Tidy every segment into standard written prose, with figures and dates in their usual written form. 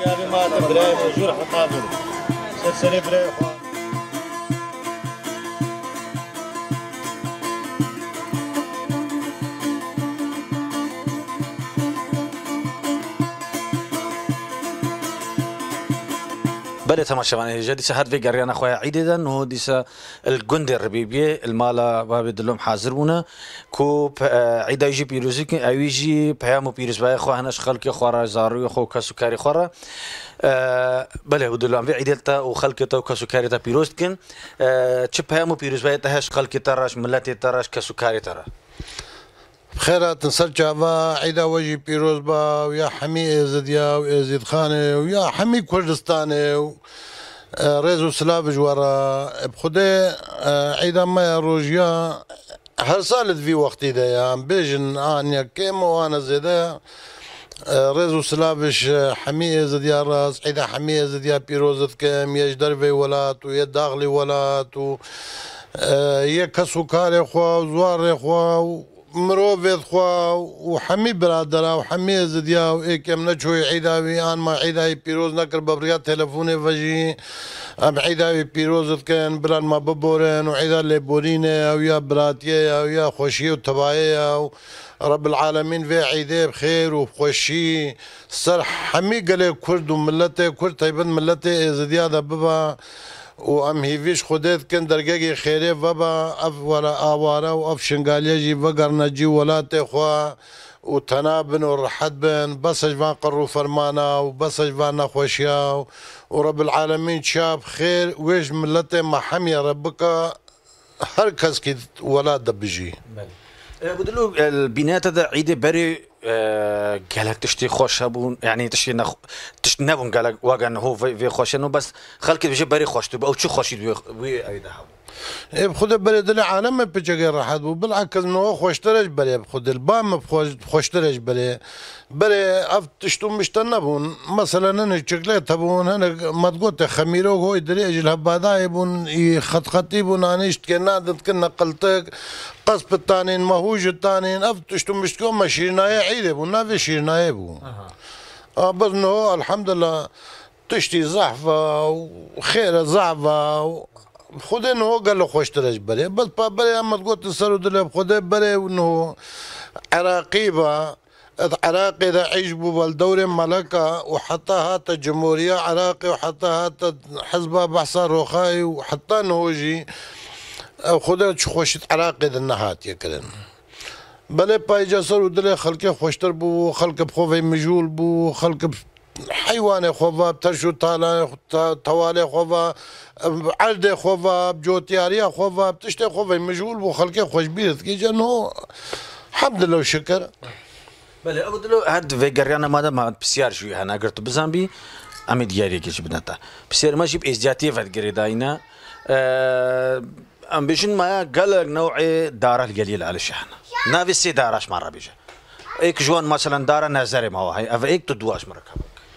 يعني ما تبرأ مجور حقابل سلسلة برأ بله تماشاوانه جدي سهر في قرينا خويا عيدا انه ديسا الجندي الربيبيه المالا باب دلهم حاضر بونا كو عيدا يجي بيروزيك او يجي بيامو بيروز باي خو هناش خلق خورا زارو خو كسكري خورا بله ودلهم في عيدلتا وخلقته وكسكري تا بيروزكن تش بيامو بيروز باي تهش خلق تراش ملتي تراش كسكري ترى خيرات نسرجع عيدا وجي بيروز با ويا حمي زديا ويزيد خاني ويا حمي كردستاني ريزو سلافج ورا بخدي عيدا ما روجيا هر سالت في وقتي دا يا بيجن انيا كيم وانا زيدا ريزو سلافش حمي زديا راس عيدا حمي زديا بيروزت كيم يجدر في ولات ويا داغلي ولات و يا كسوكاري خوا وزواري خوا مروفيد خوا وحمي برادرا وحمي زديا وإيكم نجوي عيداوي آن ما عيداوي بيروز نكر ببريات تلفوني فجي أم عيداوي بيروز كان بلان ما ببورين وعيدا اللي بوريني ويا براتيا ويا خوشي وتبايا رب العالمين في عيدي بخير وبخوشي صرح حمي قالي كرد وملتي كرد طيبن ملتي زديا دا بابا وام هيفيش خديت كان درجاجي خيري بابا اف ورا اوارا واف شنغاليجي بقرنا جي ولاتي خوا وتنابن ورحد بن بس جفان قروا فرمانا وبس جفان خوشيا ورب العالمين شاب خير ويش ملتي ما حمي ربك هر كس كي ولاد بيجي بدلو البنات هذا عيد بري قالك تشتي خوش هبون يعني تشتي نبون قالك واقع هو في خوش انه بس خلك بيجي بري خوش تبقى او شو خوش وي ايده ايه بخد بري دل عالم بيجي راح بالعكس انه خوشترج بري بخد البام خوشترج بري اف تشتو مشتنبون مثلا انا شكلت هبون انا ما تقول خميرو هو يدري اجل هبادا يبون خطخطي بون انيشت كنا كنا قلتك قصب التانين مهوج التانين اف تشتو مشتكو ما شيرنايه عيده بون نافي شيرنايه بون بس انه الحمد لله تشتي زحفه وخير زعفه خود انه قال له خوش ترج بري بس بري اما تقول تسرو دل خود بري انه عراقي با عراقي ذا عجبوا بالدوري ملكه وحتى هات الجمهوريه عراقي وحتى هات حزب بحصة روخاي وحتى انه يجي خود خوش عراقي ذا النهات يكرن بلي باي جسر ودل خلقي خوشتر بو خلق بخوفي مجول بو خلق حيواني خوفا بترشو توالي خوفا عرض خوفا بجوتياريا خوفا بتشتي خوفا مجهول بو خلقي خوش بيرت كي جانو الحمد لله وشكر بله ابو دلو هاد في قريانا ماذا ما بسيار شوي انا قرت بزامبي امي دياري كيش بنتا بسيار ماشي بازدياتي فات قريداينا ام بيشن ما قال نوعي دار القليل على الشحن نافي سي داراش مره بيجي ايك جوان مثلا دار نازري ما هو هي اف ايك تدواش مركب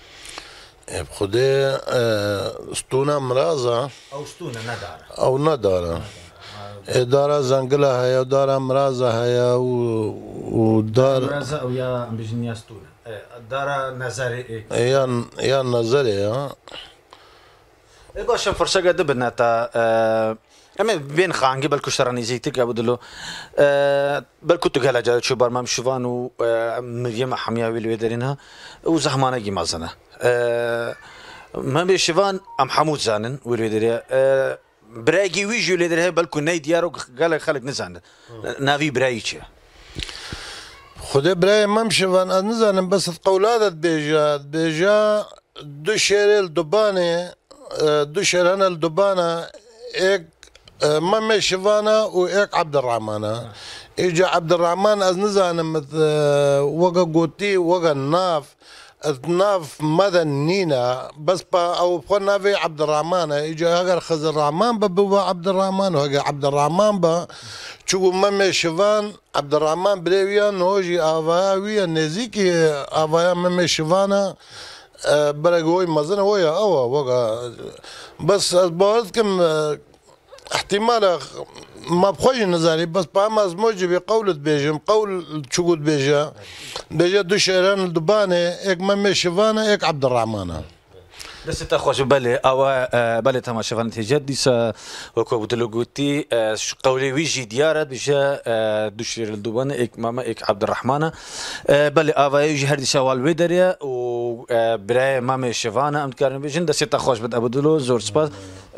بخدي ستونا مرازة او ستونا ندارة او ندارة دارة زنقلة هي ودارة مرازة هي ودار مرازة او يا بيجنيا ستونا دارة نازري يا نازري ها باش فرصة قد بناتا اما بين خانقي بل كشراني زيتك ابو دلو بل كنت قال جا شو برمام شوفان و مريم حمياوي اللي يدرينها وزحمانه جي مازنه ما بيشوفان ام حمود زانن واللي يدري براجي ويجي اللي يدري بل ناي ديارو قال خلق نزان نافي برايتش خذ براي ما مشوفان نزان بس قولات بيجا دو شيرل دبانه دو شيران الدبانه ايك مامي شفانا وإيك عبد الرحمن إجا عبد الرحمن از نزان مثل وقا قوتي وقا الناف ماذا نينا بس با أو بخونا في عبد الرحمن إجا هاقر خز الرحمن ببوا عبد الرحمن وهاقر عبد الرحمن با شو مامي شفان عبد الرحمن بريويا نوجي آفاويا نزيكي آفايا مامي شفانا برقوي مزنا ويا أوا وقا بس بقولتكم احتمال ما بخوش نزاني بس بام از موجب قولة بيجم قول شقود بيجا دو شيران الدبانة اك مامي شفانة اك عبد الرحمن دست خوش بالي او بالي تماشا فانت جدي وكو بدلو قوتي قولي ويجي ديارت بجا دوشير الدوبان اك ماما اك عبد الرحمن بالي افا يجي هردي شوال ويدريا و براي ماما شيفانا ام كارن بجن دست خوش بد ابدلو زور سباس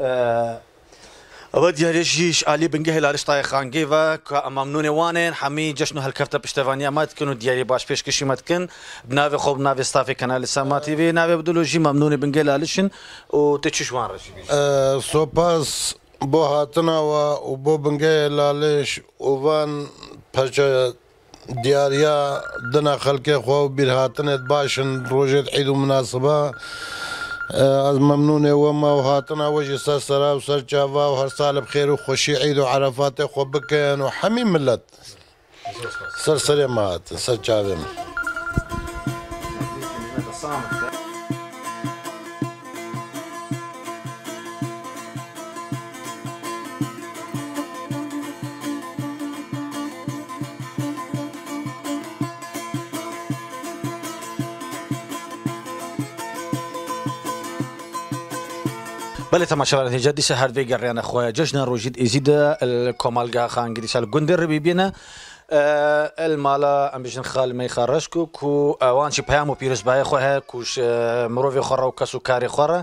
أود يرجيش علي بنجهل على شطاي خان جيفا كممنون وانين حمي جشنو هالكفتة بشتفانيا ما تكونوا دياري باش بيش كشي ما تكن بنافي خوب بنافي ستافي كنال سما تي في نافي بدلو جي ممنون بنجهل عليشن وتشوش وان رجي سوباس بو هاتنا وبو بنجهل عليش وفان بجا دياريا دنا خلقي خو بير هاتنت باشن روجت عيد مناسبة از ممنون وما وهاتنا وجه سر سرا وسر جافا وهر سال بخير وخوشي عيد وعرفات خو بكن وحمي ملت سر سر مات سر جافا بله تماشاوان جدی شهر ویگریان خواه جشن روجید ازید الکمالگاه خانگیری شال گندر ببینه المالا ام بيجن خال ما يخرجكو كو وان شي بيامو بيرس باي خوها كوش مروفي خورا وكاسو كاري خورا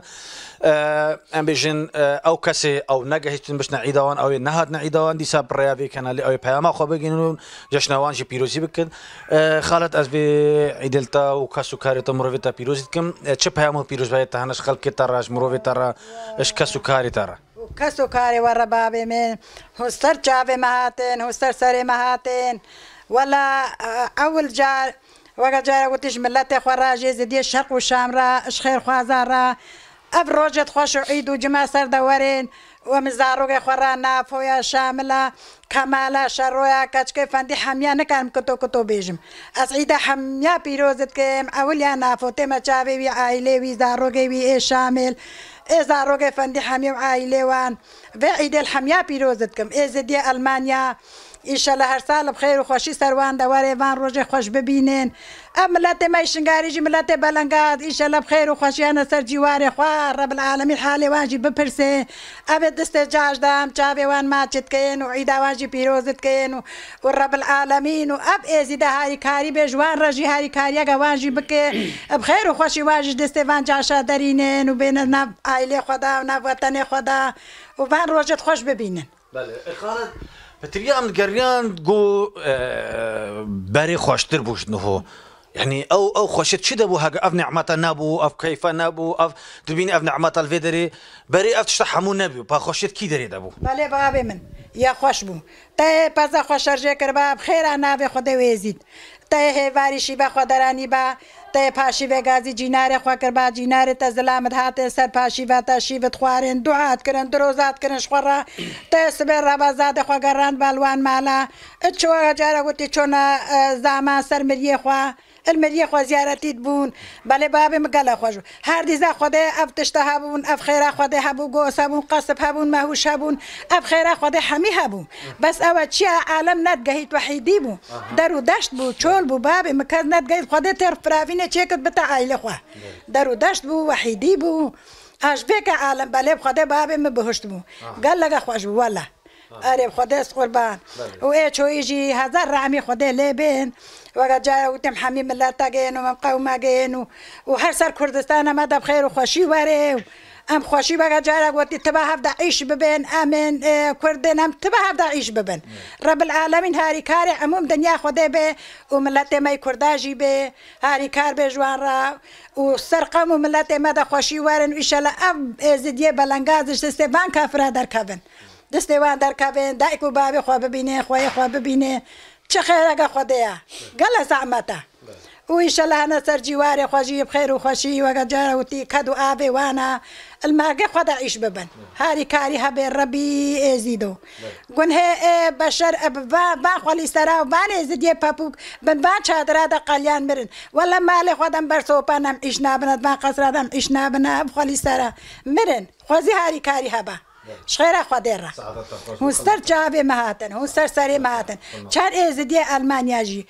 ام بيجن او كاسي او نجهتن باش نعيدوان او نهاد نعيدوان دي ساب ريافي كان اللي او بياما خو بيجنون جشنا وان شي بيروزي بكن خالت از بي عيدلتا وكاسو كاري تمروفي تا بيروزي كم تش بيامو بيروز باي تهنش خلق تراش مروفي ترى اش كاسو كاري ترى كسو كاري ورا بابي من هستر جابي مهاتين هستر سري مهاتين ولا أول جار وقت جار وتش ملتي خراجي زدي الشرق والشام را اشخير خوازارا أبروجت خوش عيد وجماع سر دورين ومزاروغ خورانا فويا شاملة كمالا شرويا كاتشكي فاندي حميا نكام كتو بيجم أسعيدة حميا بيروزت كيم أوليا نافوتي ما جابي وي عائلي وي زاروغي وي إيه شامل إذا روجي فندي حمية وعائلة وان بعيد الحمية بيروزتكم إذا دي ألمانيا إن شاء الله هر سال بخير وخوشي سروان دواري وان روجي خوش ببينين ملاتي ما يشنقاري جي ملاتي بلنقاد إن شاء الله بخير وخوشي أنا سر جواري خوار رب العالمين حالي وانجي ببرسي أبد استجاج دام جابي وان ماتشت كين وعيدا وانجي بيروزت كين والرب العالمين وأب إزي ده هاري كاري بجوان رجي هاري كاري يقا وانجي بكي بخير وخوشي وانجي دستي وان جاشا دارينين وبين ناب عائلة خدا وناب وطني خدا وفان روجت خوش ببينين بله خالد بتريا من قريان جو بري خوشتر بوش نهو يعني او خوشت شده بو هاga اف نعمتا نابو اف كيف نابو اف تبيني اف نعمتا الفيدري بري اف تشتحمو نبي با خوشت كي دري دابو بله بابي من يا خوش بو تا پزا خوشرجه کربا بخير انا به خود ويزيد تا هواري شي با خدراني با تا پاشي وگازي جينار خو کربا جينار تا زلامت هات سر پاشي و تا شيفت خوارن دعات کرن دروزات کرن شخرا تا سبر ربازات خو گران بالوان مالا چو جاره وتي چونا زاما سر مريه خو المريه خو زيارتي تبون بله بابي مقلا خوش هر دي ز خود اف تشتهبون اف خير خود هبو گوسبون قصب هبون ماهوش هبون اف خير خود حمي هبون بس او چي عالم ندگهيت وحيدي بو درو دشت بو چول بو بابي مكز ندگهيت خود تر فراوين چيكت بتا عائله خو درو دشت بو وحيدي بو اش بك عالم بله خود بابي مبهشت بو قال لك خوش والله أريب خداس قربان وإيش هو يجي هزار رعمي خدا لبين وقت جاء وتم حمي ملتا جين ومقاومة جين وهرسر كردستان ما دب خير وخشي وري أم خشي وقت جاء وقت تباه هبدا عيش ببين آمن كردن أم تباه هبدا عيش ببين رب العالمين هاري كاري عموم دنيا خدا به وملتا ما يكرداجي به هاري كار بجوان را وسرقم وملتا ما دا خشي ورن وإن شاء الله أب زديه بلنجازش استبان كافر در كابن دستوان در کابین دایکو بابی خواب ببینه خوای خواب ببینه چه خیر اگه خدایا گله زعمته و ان شاء الله انا سر جواري خوجي بخير وخشي وقد جاروتي كدو ابي وانا الماقي خدا عيش ببن هاري كاري هبي ربي ازيدو قن هي بشر با خولي سرا وبان ازيدي بابوك بن بان شادرا دا قليان مرن ولا مالي خدام برسو بانم عيشنا بنات ما قصرا دم عيشنا بنا بخولي سرا مرن خوزي هاري كاري هبا شخيرة خديرة هستر جابي مهاتن هستر سري مهاتن كان ازدي ألمانيا جي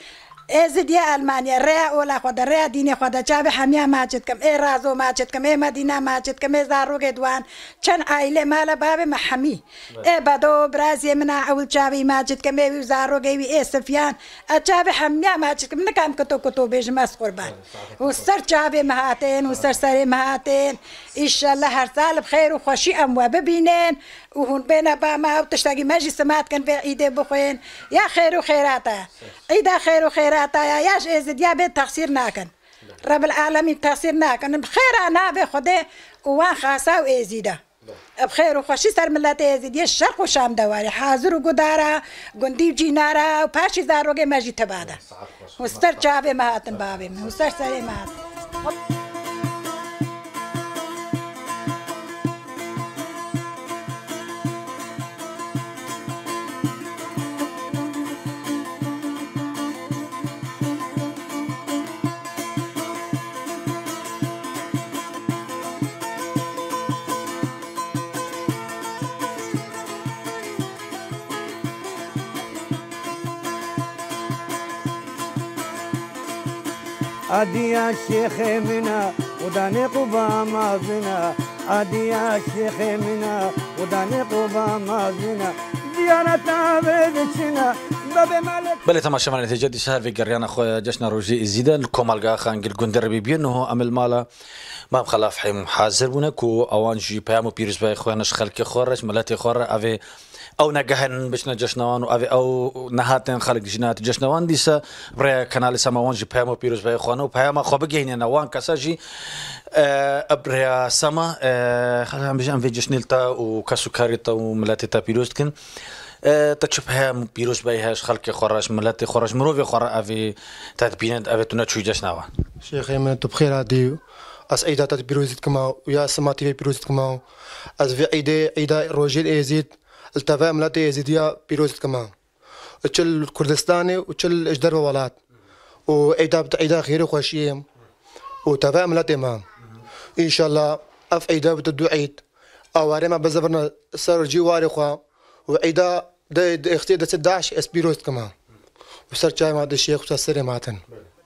ازديا المانيا ريا ولا خدا ريا ديني خدا جاب حميا ماجد كم اي رازو ماجد كم اي مدينه ماجد كم اي زارو قدوان كان عائله مال باب محمي اي بدو برازي من اول جابي ماجد كم اي زارو قوي اي سفيان جاب حميا ماجد كم نكام كتو بيج مس قربان وسر جابي مهاتين وسر سري مهاتين ان شاء الله هر سال بخير وخوشي اموا ببينين وهون بينا باما وتشتاقي ماجي سمات كان في عيدي بخوين يا خير وخيراتا عيدا خير وخيراتا ياش ازد يا بيت تقصير ناكن رب العالمين تقصير ناكن بخير انا بخدي وان خاصه وازيده بخير وخوشي سر ملت ازيد الشرق وشام دواري حاضر وقدارا قندي وجينارا وباشي زاروغي ماجي تبادا وستر جابي مهاتن بابي وستر سري مهاتن عادي يا شيخ منا وداني قبا مازنا عادي يا شيخ منا وداني قبا مازنا ديانتنا بدشنا باب مالك بله تماشا من نتيجة دي شهر في قريانا خويا جشنا روجي إزيدا الكومالغا خانقل قندر بيبين إنه عمل مالا ما بخلاف حيم حاضر بونكو أوان جي بيامو بيرز باي خويا نشخل كي خورش ملاتي خورة أفي او نجهن بشنا جشنوان او نهاتن خلق جنات جشنوان ديسا برا كنال سماوان جي بيامو بيروز باي خوانو بياما خوبجين نوان كساجي ابرا سما خلينا بيجان في جشنيلتا وكاسوكاريتا وملاتيتا بيروزكن تشبه بيروز باي هاش خلق خراش ملاتي خراش مروفي خرا افي تدبينت افي تناتشو جشنوان شيخي من تبخير عادي as ايدا تبيروزيت كما ويا سماتي بيروزيت كما as في ايدا روجيل ايزيد التفاهم ملاتي ازيديا بيروزيت كما تشل كردستاني وتشل اجدر ولات وايدا خير خوشيم وتفاهم ملاتي ما ان شاء الله اف ايدا بتدو عيد اواري ما بزبرنا صار جي واري خوا وايدا ده اختي ده 16 اس بيروزيت كما وصار جاي مع الشيخ وصار ماتن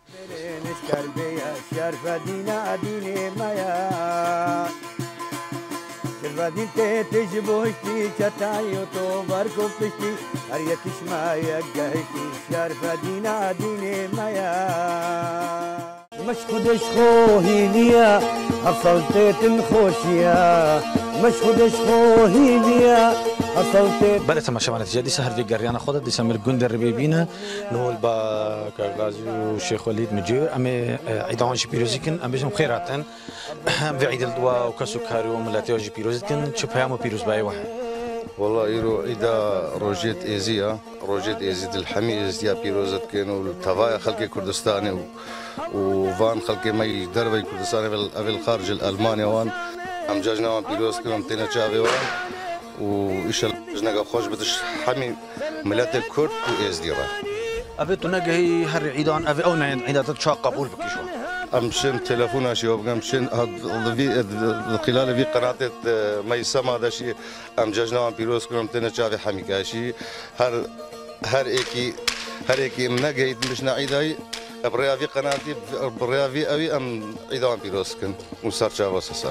شرفدينا ديني مايا شرفدين تجبوشتي شتايو تو باركو بشتي هريكش مايا جهشتي شرفدينا ديني مايا مش خدش خوهي ليا حصلت تنخوشيا مش خدش خوهي ليا حصلت بله تماشا من نتيجة دي سهر في قريانا خودت دي سمير قندر ربيبينا نقول با كغازي وشيخ وليد مجير امي عيدان جي بيروزيكن ام بيجم خيراتن في عيد الدواء وكسكري وملاتي جي بيروزيكن شبهام بيروز باي واحد والله يرو إذا روجيت إيزيا روجيت إيزيد الحمي إيزيا بيروزت كانوا التفايا خلقي كردستاني وفان خلقي ماي دربي كردستاني في الخارج الألماني وان أم جاجنا وان بيروز كانوا متينا شافي وان وإيش جنا خوش بدش حمي ملات الكرد وإيزيا أبي تنجهي هر عيدان أبي أو نعيد عيدات تشاق قبول بكيشوا أمشن تلفون شيء أمشن خلال في قناة ما يسمى هذا شيء أم جاجنا بيروز كلهم تنشافي حميكا شيء هر إيكي من جيد مش نعيداي بريا في قناتي بريا في أبي أم عيدان بيروز كن وصار شافوا سسان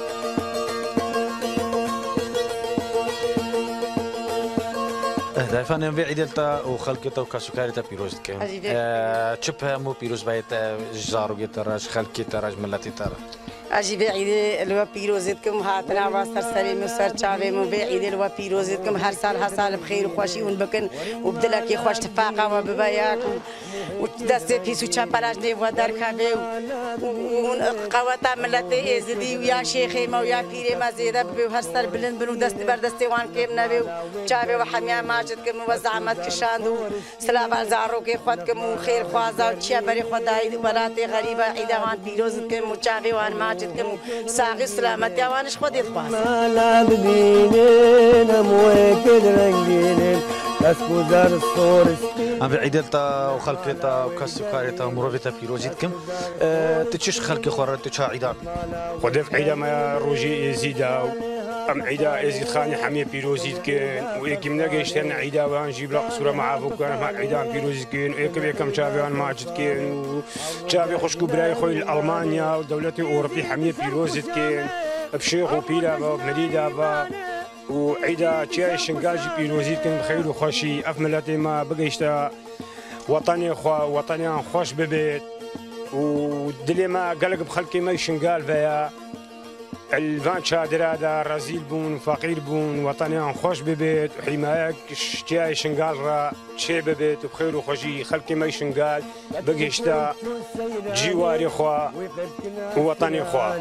دافعنا في عيدلتا وخلقتا وكاسوكاريتا بيروز كم تشبه مو بيروز بايت جارو جتراج خلقتا راج ملاتي ترى أجي بعيد الوا بيروزتكم هاتنا واسر سليم وسر شافي مو بعيد الوا بيروزتكم هر سال بخير وخوشي ونبكن وبدلك خوش تفاقة وبباياك ودست بيسو تشابراج ني ودار كافي وقواتا ملتي ازدي ويا شيخي ما ويا بيري ما زيدا بهر سر بلند بنو دست بردستي وان كيم نبي شافي وحميا ماجدكم وزعمت كشاندو سلام الزاروكي خدكم وخير خوازا وتشابري خداي ولاتي غريبه عيدا وان بيروزتكم وشافي وان ماجد ساقي سلامت يا وانش خدي خواص لا ببينين موكد رنجين تسكو زار الصور أم عيدلتا وخلقتا وكاسوكاريتا ومروفيتا بيروزيتكم تتشش خلقي خورا تتشا عيدان ودف عيدا ما روجي يزيدا ام عيدا ازيد خاني حميه بيروزيد كان ويكم نجيشتن عيدا وان جيب لك صوره مع فوكان ما عيدا بيروزيد كان ويكم يكم شافيان ماجد كان وشافي خشكو براي خوي المانيا ودوله اوروبيه حميه بيروزيد كان بشيخ وبيلا ومديدا وعيدا تشاي شنقاجي بيروزيد كان بخير وخوشي افملاتي ما بقيشتا وطني خوا وطني خوش ببيت ودلي ما قلق بخلقي ما يشنقال فيا الفان شادر هذا رزيل بون فقير بون وطني خوش ببيت وحمايك شتياي شنقال را شي ببيت وبخير وخوشي خلقي ما يشنقال بقيشتا جواري خوا ووطني خوا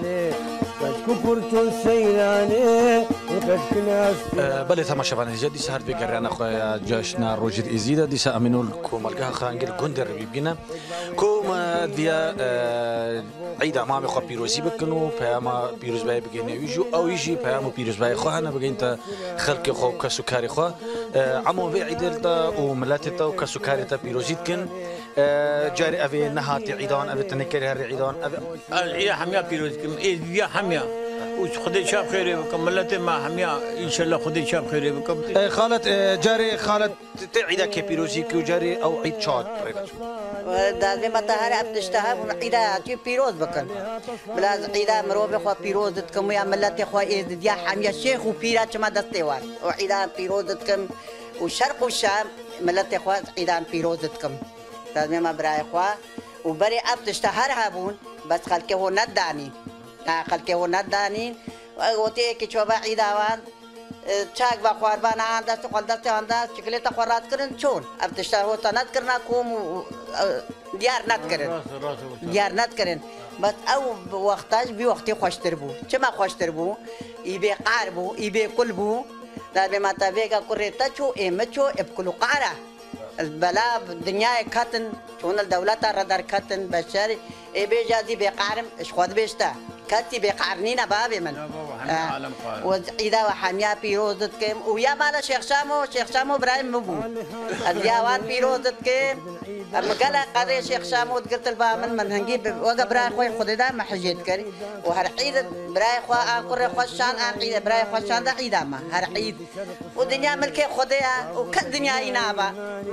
بله تماشاوان جدي سهر بقرينا خويا جاشنا روجر إزيدا دي سأمنوا لكم الجها خانجر كوندر بيبجينا كوم ديا عيدا ما بخو بيروزي بكنو بياما بيروز باي بجينا يجو أو يجي بياما بيروز باي خو أنا بجينتا خلق خو كسكري خو عمو في عيدلتا وملاتتا وكسكري تا بيروزيت كن جاري أبي نهاتي عيدان أبي تنكري هري عيدان أبي العيد حمية بيروز كم إيه حمية وخدي شاب خيري بكم ملتي ما حمية إن شاء الله خدي شاب خيري بكم خالد جاري خالد عيدا كبيروزي كيو جاري أو عيد شاد دازمي متهاري أبتشتها عيدا تي بيروز بكن بلاز عيدا مروبي خوا بيروز تكم يا ملتي خوا إزد يا حمية شيخ وبيرا كما دستيوان وعيدا بيروز تكم والشرق والشام ملتي خوا عيدا بيروز تكم دازمي ما براي خوا وبري أبتشتهار هابون بس خلكي هو نداني خلكي هو نداني وتي كي شوبا عيداوان چاک با خواربان آن دست خال دست آن دست چکلیت خوارات کردن چون ابتشتار هو تا ند کرنا کوم دیار ند کردن دیار ند کردن بس او وقتاش بی وقتی خوشتر بو چما خوشتر بو ای بی قار بو ای بی کل بو در به متویگا کریتا چو ایمچو ابکلو قاره البلا دنیای کتن چون الدولت را در کتن بشر ای بی جازی بی قارم اش خود بیشتا كاتي بقرنينا بابي من وإذا وحميا بيروزت كم ويا مالا شيخ شامو إبراهيم مبو اليوان بيروزت كم مقالة قرية شيخ شامو قلت البامن من هنجيب وقا براي خوي خددا ما حجيت كري وهرعيد براي خوا أنقر خوشان عيد براي خوشان دا عيدا ما هرعيد ودنيا ملكي خديا وكل دنيا ينابا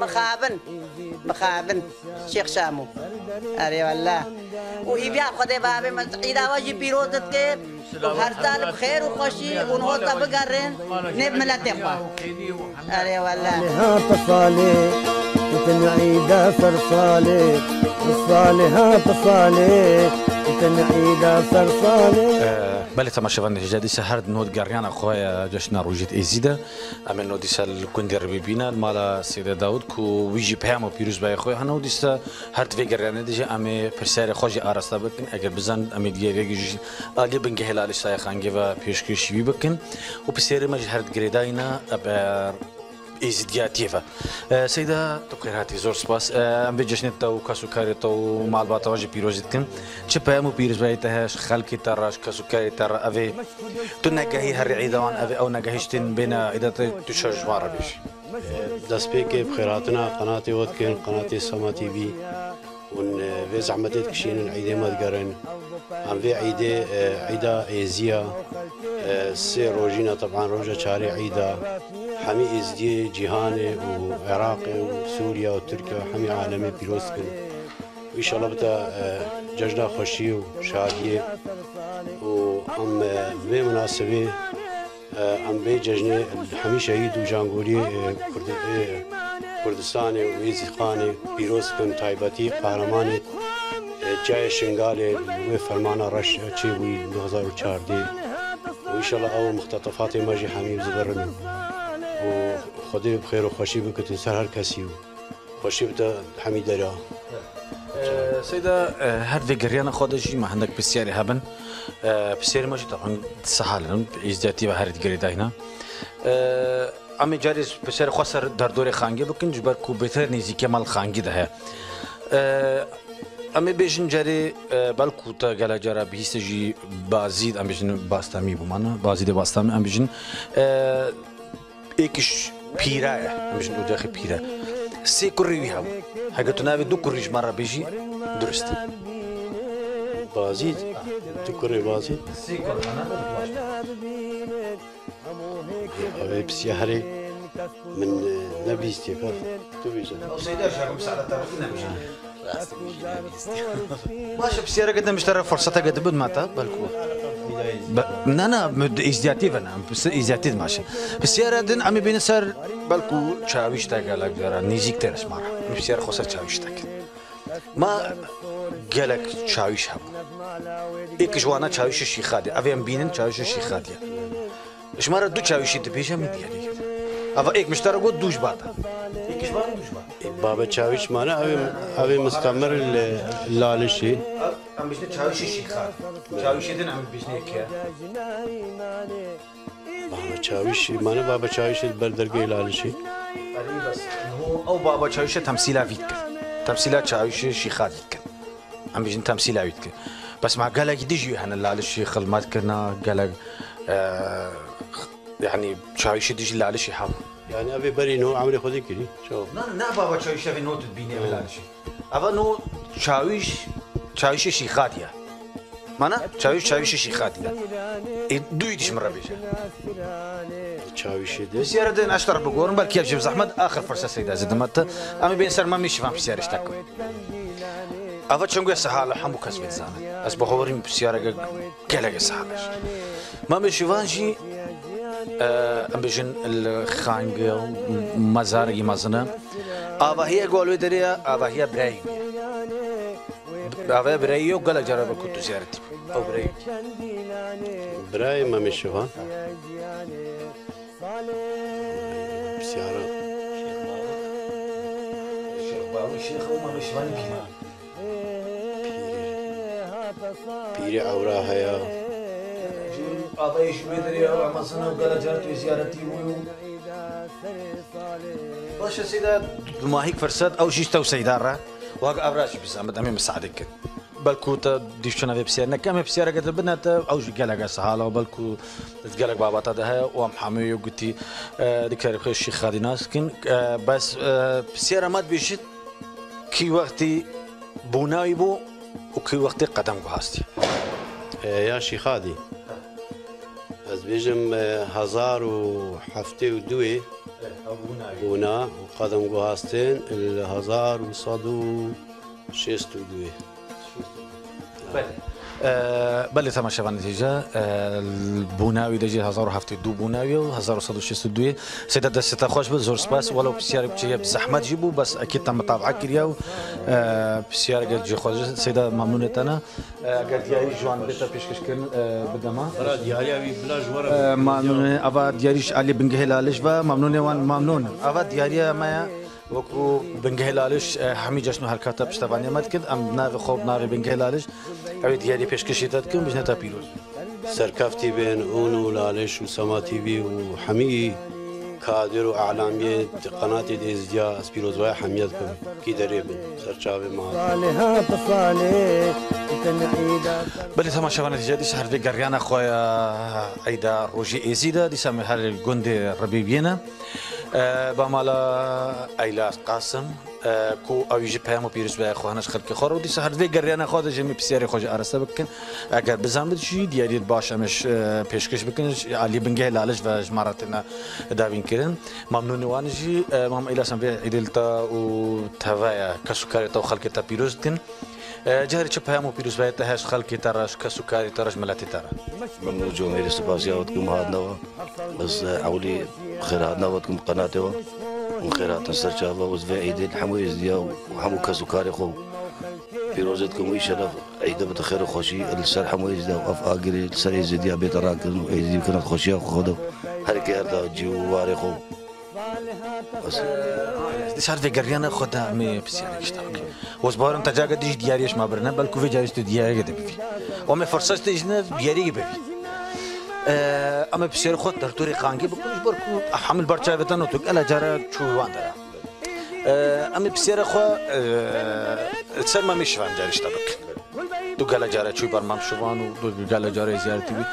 مخابن شيخ شامو أري والله ويبيع خدي بابي إذا واجي بيروزت كيف وهر سال بخير وخوشي ونهو تبقرن نب ملتي خوا أري والله تصالي تنعيدا صرصالي الصالحات تصالي تنعيدا صرصالي بله تماشاوان جدي سهر نود قريانا خويا جشنا روجيت إزيدا أمن نوديس الكوندر بيبينا المالا سيدة داود كو ويجي بهامو بيروز باي خويا هنا نوديس هرت في قريانا ديجي أمي برسالة خوجي أرستا بكن أجر بزن أمي ديالي يجي آلي بنجهلا لسه خانجي و بيشكش بكن وبسيرة مج هرت قريداينا أبر إزدياتيفا سيدة تقرأتي زور سباس أم بجشنة تو كسكري تو معلومات واجي بيروزيتكن شبه مو بيروز بايتهاش خلقي تراش كسكري ترى أبي تنجهي هالرعيدان أبي أو نجهشتن بين إذا تشجع ربيش دسبيك بخيراتنا قناتي ودكن قناتي سما تي في ون في زعمتي تكشين العيدة ما تقرن عم في عيدة إيزيا سي روجينا طبعا روجا شاري عيدة حمي إزدي جيهاني وعراقي وسوريا وتركيا حمي عالمي بيروسكن وإن شاء الله بتا ججنا خوشي وشادية وعم بمناسبة عم بججنا حمي شهيد وجانغوري كردستاني ويزيخاني بيروسكن تايبتي قهرماني جاي شنغالي وفرمانا رش تشيوي 2014 وإن شاء الله أول مختطفات ماجي حميد زبرن وخدي بخير وخوشي بك تنسر هر كسي وخوشي بتا حميد درا سيدة هر في قريانا خودشي ما عندك بسياري هبن بسياري ماجي طبعا سهالن إزداتي بهارت قريدا هنا أمي جاريس بسياري خسر دردوري خانجي بكن جبر كوبيتر نيزي كمال خانجي ده أمي بيجن جاري بالكو تا جلا جرا بيستجي بازيد أم بيجن باستامي بمانا بازيد باستامي أم بيجن إيكش بيرا أم بيجن وداخل بيرا سي كوري هم هاي تنابي دو كوريش مرة بيجي درست بازيد تكوني باسي أبي بسياري من نبي استيقاظ تبيزه سيدي شاكم سعادة تركنا ماشي بسيارة قد مشترى فرصتها قد بد ماتا بالكو انا ازدياتيف انا بس ازدياتيف ماشي بسيارة دن عمي بينسر بالكو تشاويش تاقالك جرا نيزيك ترس مارا بسيارة خسر تشاويش تاك ما قالك تشاويش هبو إيك جوانا تشاويش الشيخادي أفيان بينن تشاويش الشيخادي إيش مرة دو تشاويش تبيشة مدي يعني أفا إيك مشترى قد دوش باتا إيك جوانا دوش باتا بابا تشاويش معنا أبي مستمر اللالشي أم بيشنا تشاويش الشيخادي تشاويش دين عم بيشنا كيا بابا تشاويش معنا بابا تشاويش البردرقي لالشي بس هو أو بابا تشاويش تمثيلها فيك تمثيلات تشاويش الشيخادي كان عم بيجن تمثيل عيدك بس مع قالك ديجي هنا لا الشيخ ما ذكرنا قالك يعني شاويش ديجي لا الشيء حاب يعني ابي بري نو عمري خذي كذي شو نا بابا شاويش في نوت بيني ولا شيء ابا نو شاويش شي خاتيا مانا شاويش شي خاتيا دويدش مره بيش شاويش دي سيارة دين اشتر بقورن بل كيف جيب زحمت اخر فرصه سيده زدمت امي بين سر ما مش فاهم سيارة اشتكوا أفضل شنو يسحال حمو كسبت زانه أس بخورين بسيارة كلا يسحالش ما بيشوفانجي أم بيجن الخانق مزاري مزنا أبا هي قولوا دريا أبا هي براي أبا براي وقال جرب كنت زيارتي أو براي ما بيشوفان بسيارة الشيخ وما بيشوفاني بينا بيري عوراها يا أبا يشوي دريا ومزنا وقال جرب زيارتي باش سيدا ما هيك فرصات أو شيء تو سيدارة واق أبراج بس أمد أمي مساعدك بالكو تديشنا في بسيرنا كم بسيارة قد بدنا أو شيء قالك سهالة وبالكو تقالك بابا تدها ومحامي وقتي ذكر بخير الشيخ خادي ناس كن بس بسيارة ما تبيشت كي وقتي بونايبو وكي وقتي قدم قهاستي يا شيخ خادي از بيجم هزار وحفتي ودوي بونا وقدم قهاستين الهزار وصادو شيستو دوي بله تماشا نتيجة البوناوي دجي 1072 بوناوي و 1162 سيدا دستا خوش بزور سباس ولو بسيارة بتجي بزحمة جيبو بس أكيد تم متابعة كرياو بسيارة قد جي خوش سيدا ممنونة أنا قد دياري جوان بيتا بيشكش كن بدما دياري بلا جوارا ممنونة أبا دياريش علي بنجهلالش و ممنونة وان ممنونة أبا دياري مايا وكو بنجهلالش حمي جشنو هالكاتا بشتبانيا ما تكد أم نافي خوب نافي بنجهلالش أبي دياري بيشكشي تدكم بجنة تابيروز سركفتي بين أونو لالش وسما تي في وحمي كادر وأعلامية قناتي ديزديا سبيروز ويا حميتكم كي دريبن سرشابي مع بلي ثما شافنا نتيجة دي شهر في قريانا خويا عيدا روجي إيزيدا دي سامي هال الجندي ربيبينا بامالا ايلاس قاسم كو او يجي بهم بيرس بها خواناش خلقي خور ودي سهر في قريانا خود جمي بسياري خوج ارسا بكن اگر بزام شي ديالي باش مش بيشكش بكن علي بنجه لالش و جمارتنا دابين كرن ممنون وانجي مام ايلاس ام عيدلتا و تهوايا كسكري تو خلقي تا بيروز كن جهري شبه مو بيروز بها تهاش خلقي تراش كسكري تراش ملاتي ترى من جمهور استفاسيا ودكم هادنا بس عولي خيراتنا ودكم قناتي وخيرات السرجابة وزفي عيدين حمو يزديا وحمو كسكري خو بيروزتكم ويشرف عيد بتخير خوشي السر حمو يزديا وقف اقري السر يزديا بيتراكن ويزديا كانت خوشيا خودو هركي هردا جيو واري خو بس دي عارف قريانا خدها مي بسيارة اشتاك وزبار انت جاك ديش دياريش ما برنا بل كوفي جايستو دياري قد بفي ومي فرصاش تيجنا دياري بفي اما بسيارة خود ترتوري خانقي بكلش بركو حمل برشافتان وتوك الا جارة شو واندرا اما بسيارة خو تسر ما مش فان جاري اشتابك دو قالا جارة شو بار مام شوان ودو قالا جارة زيارتي بي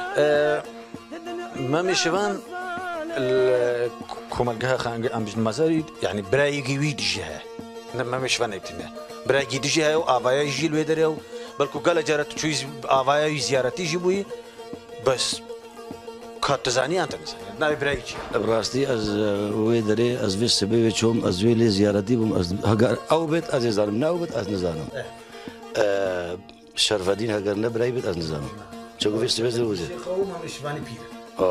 ما مش فان كومالجها خانق أم بجن مزاري يعني برايجي ويدجها ما مش فنكتنا برايجي دجها وآبايا يجي الويدريو بەڵکو گەلە جارە توی ئاوایەوی زیارەتی ژی بووی بەس کاتتەزانیان تەنیسان ناوی برایی چی ڕاستی ئەس وێ دەرێ ئەس وێ سبەوێ چۆم ئەس وێ لێ زیارەتی بووم هەگەر ئەو بێت ئەس ێزانم ناو بێت ئەس نزانم شەرفەدین هەگەر نەبرای بێت ئەس نزانم چەگو وێ سبێ زەوزێ شوانی پیرە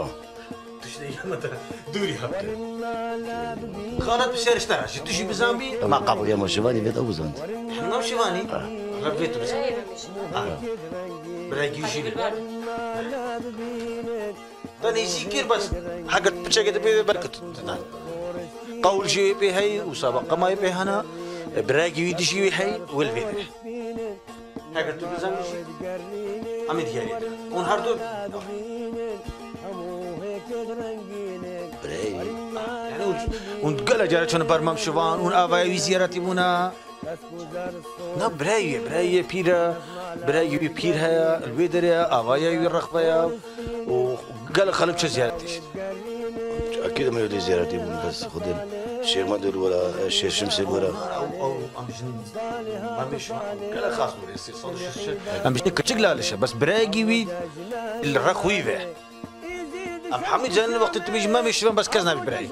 دووري هبطة خالد بسيرش ترى شو تجي بزامبي ما قبل يا شواني بيت أبو زاند نو شواني ربيته بس برايجي شيء تاني يسير بس حاجة بتشجع تبي بركة قول شيء بهاي وسابق ما يبي هنا برايجي يدي شيء هاي والبيت حاجة تبي زامبي شيء أمي ديالي ونهاردو ونتقلع جارة شون برمام شوان ون آوائي زيارتي بونا نا براية بيرا براية بير هيا الويدر يا آوائي الرخبة يا وقال خلق شو زيارتيش أكيد ما يودي زيارتي بون بس خدين الشيخ مدور ولا الشيخ شمسي ولا أو أمش قال خاص ولا يصير صار أمش كتشجع ليش بس براية وي الرخوي به أم حميد جاني وقت تبيج ما مش بس كذا براي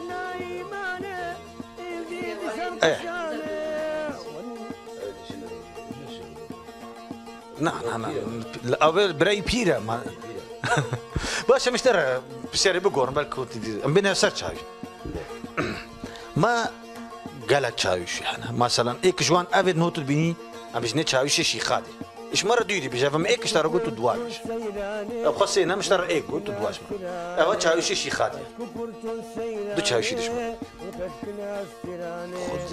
ايه نعم الأول براي بيرة ما باش مشترى بسيري بقول بالكو ام بينا سيرش هاي ما قالت شاويش انا مثلا ايك جوان افيد نوت بيني ام بيجني شاويش شي خادي ايش مره ديدي بجافم ايك اشترى قلت دواش خصينا مشترى ايك قلت دواش اوا شاويش شي خادي دو شاويش دش خد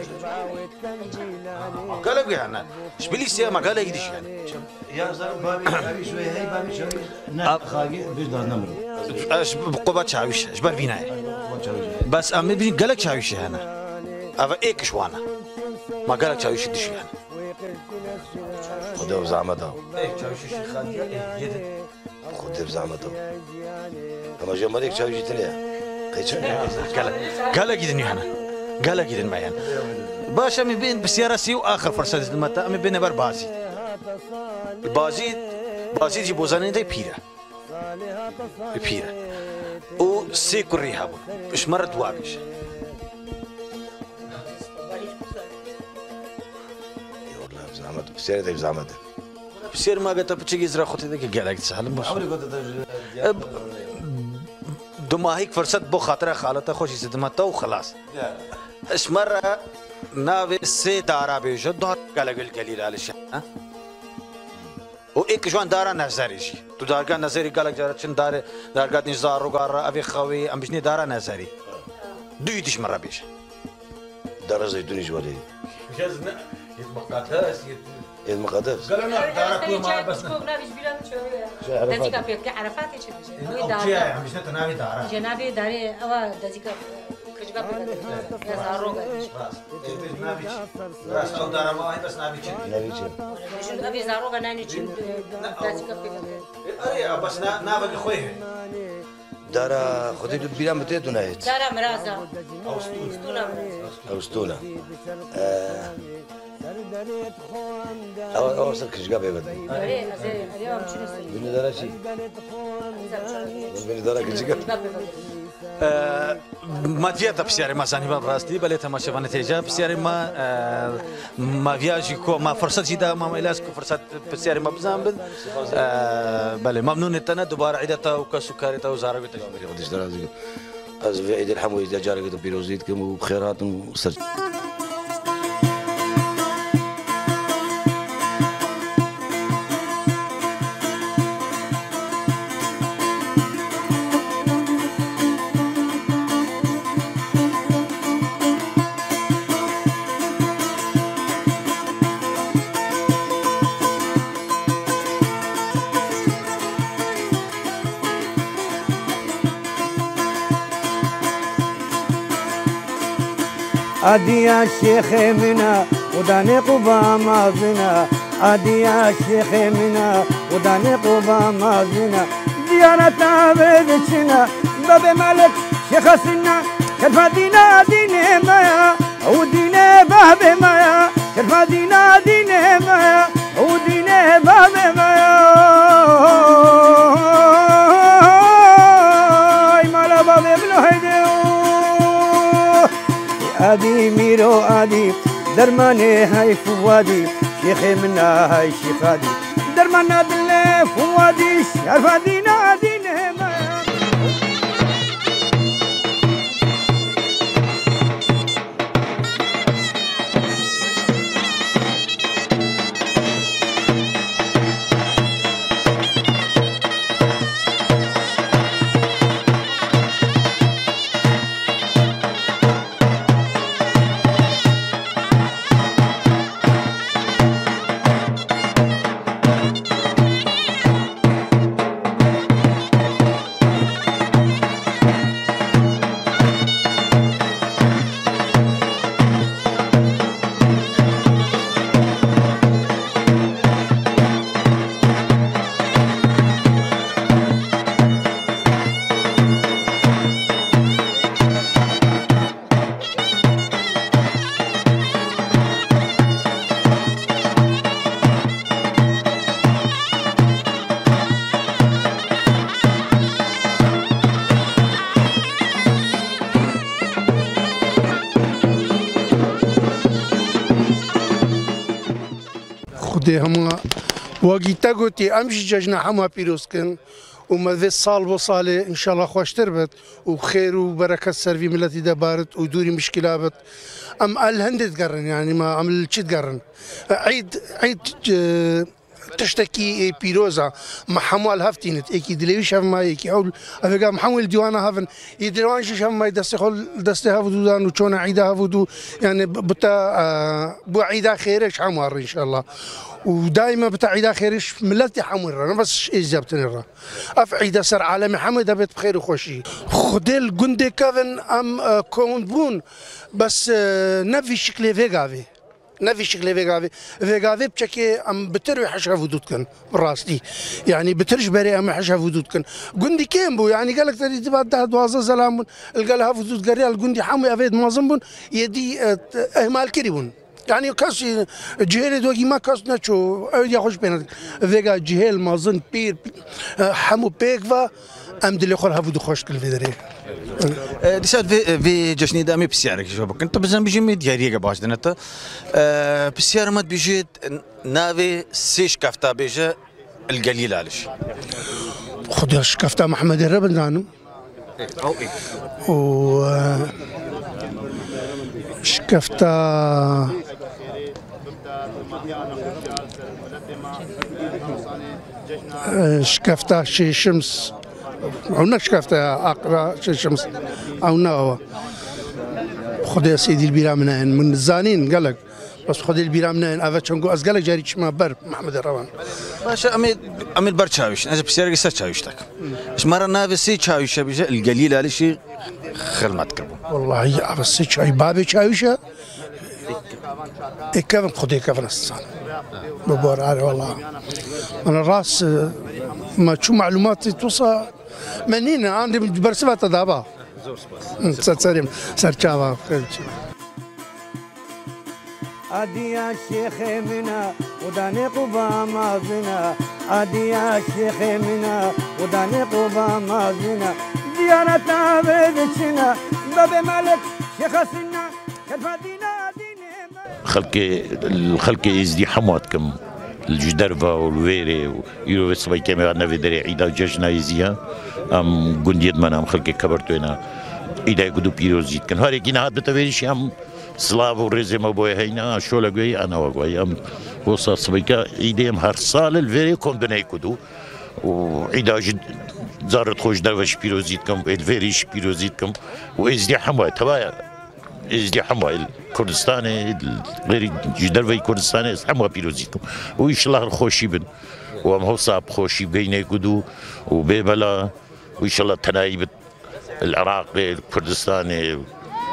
قال لك يعني ايش بلي سي ما قال لك دش يعني يا زلمه بابي شوي هي بابي شوي خاقي بيقدر نمر ايش بقبه شاويش ايش بربينا بس ام بيجي قال لك شاويش هنا افا ايك شوانا ما قال لك شاويش دش يعني خذوا بزعمته ايه شاويش شي خادي يد خذوا بزعمته اما جمالك شاويش تنيا قال لك هنا قال لك معي انا باشا من بين بسيارة سي واخر فرصة المتا من بين بربازي البازي جي بوزانين دي بيرة وسيكو الرهاب مش مرة دوابش والله بزعمته بسيارة دي بزعمته بسير ما قلت بتشي يزرع خطي ذاك قال لك تسالم بس دوما هيك فرصة بو خاطر خالته خوش يسدمته وخلاص اش مرة ناوي سي دارا بيجو دار قال القليل على الشيء ها وإيك جوان دارا نظري شي تو دارگاه نظري قال لك جارتشن دارگاه نزار وقارة أبي خوي أم بجني دارا نظري دويتش مرة بيش دارا زيتوني جوالي جزنا المقدس المقدس قال انا دارا كل ما بس دزيكا بيت عرفات ايش بيجي دارا مش نتناوي دارا جنابي داري اوا دزيكا كجكا يا زاروغا راس او دارا ما هي بس نابي شنو ابي زاروغا ناني تشين دزيكا بيت اي بس نابي خويه دارا خدي بيرام بتيتو نايت دارا مرازا او ستونا او صار كجكا بيبد بين دارا شي بين دارا كجكا ما فيها بسياري ما ساني باب راستي بل تماشى نتيجة بسياري ما فياجي كو ما فرصة جدا ما إلاس كو فرصة بسياري ما بزامبل بل ممنون التنا دوباره عيدة وكسكرية وزارة بتجميل قديش دارا از في عيد الحمو إذا جارك بيروزيتكم وبخيرات وسر عادي يا شيخ منا وداني قبا ما زنا عادي يا شيخ منا وداني قبا ما زنا زيارة بدشنا باب ملك شيخ سنا شرف دينا دين مايا ودينا باب مايا شرف دينا دين مايا ودينه باب ما مالا باب ابن هيدو ادي ميرو ادي درماني هاي فوادي شيخي منا هاي شيخادي درمانا دلي فوادي شرفادي نادي نهما خدي هما وقيتا قلتي امشي ججنا حما بيروسكن وما ذي الصال وصالي ان شاء الله خوش تربت وخير وبركه سرفي ملتي دبارت ودوري مشكلات ام الهند تقرن يعني ما عمل شي تقرن عيد تشتكي بيروزا مع حمال هفتينت اكي دليش هف ما اكي اول افقا محمول ديوانا هفن يدريوان شي هف ما يدستخل دستها ودودان وشونا عيدها ودو يعني بتا بو عيدا خيرش حمار ان شاء الله ودائما بتاع عيدا خيرش ملتي حمر انا بس اجابتني الرا اف عيدا سر عالمي حمد بيت بخير وخوشي خدل جندي كافن ام كومبون بس نفي شكل فيغافي نفي شكل فيغافي بشكي ام بتروي حشا فدود كان براستي يعني بترش بري ام حشا فدود كان جندي كيمبو يعني قال لك تري تبع دوازا سلام قالها فدود قريال جندي حمي افيد مازنبون يدي اهمال كريبون يعني كاس جهيل دوغي ما كاس ناتشو يا خوش بينات فيغا جهيل مازن بير حمو بيكفا ام دلي خور هفدو خوش كل فيدري ديسات في جشني دامي بسيارك شوفك انت بزن بيجي مي دياريك باش دنتا بسيار ما بيجي نافي سيش كافتا بيجا القليل علش خذ كافتا محمد الربن زانم و شكفتا شكفتا شي شمس عنا شكفتا اقرا شي شمس او نوا خذ يا سيدي البيرا من الزانين قال لك بس خذ البيرا من افاتشنجو از قال لك جاري شما بر محمد الروان باشا امي برشاويش انا بسيرك ساتشاويشتك اش مره نافسي تشاويش بيجا القليل على شي خدمتك والله يا بس شاي بابي تشاويشه كيف خذي كيف نصان ببور على والله انا راس ما تشوف معلوماتي توصل منين عندي برسبه تدابا سلام سرچاوا عادي يا شيخ منا وداني قبا ما زنا عادي يا شيخ منا وداني قبا ما زنا ديانتنا بدشنا باب ملك شيخ سنا كفادينا الخلق يزدي حماتكم الجدرفا والويري ويرو صبي كاميرا نافيدري عيدا ججنا يزيها ام جنديت من ام خلق كبرتونا عيدا يقدو بيروزيت كان هاري كينا هاد بتويريش ام سلاف ورزم ابوي هينا شو لقوي انا وقوي ام وصل صبي كا عيدا ام هرسال الفيري كوندنا يقدو وعيدا زارت خوش درفش بيروزيتكم الفيريش بيروزيتكم ويزدي حمات تبايا ازدحام الكردستاني غير جدرفي كردستاني ازدحام بيروزيتكم وان شاء الله خوشي بن وام هو صاب خوشي بين قدو وبيبلا وان شاء الله تنايب العراقي الكردستاني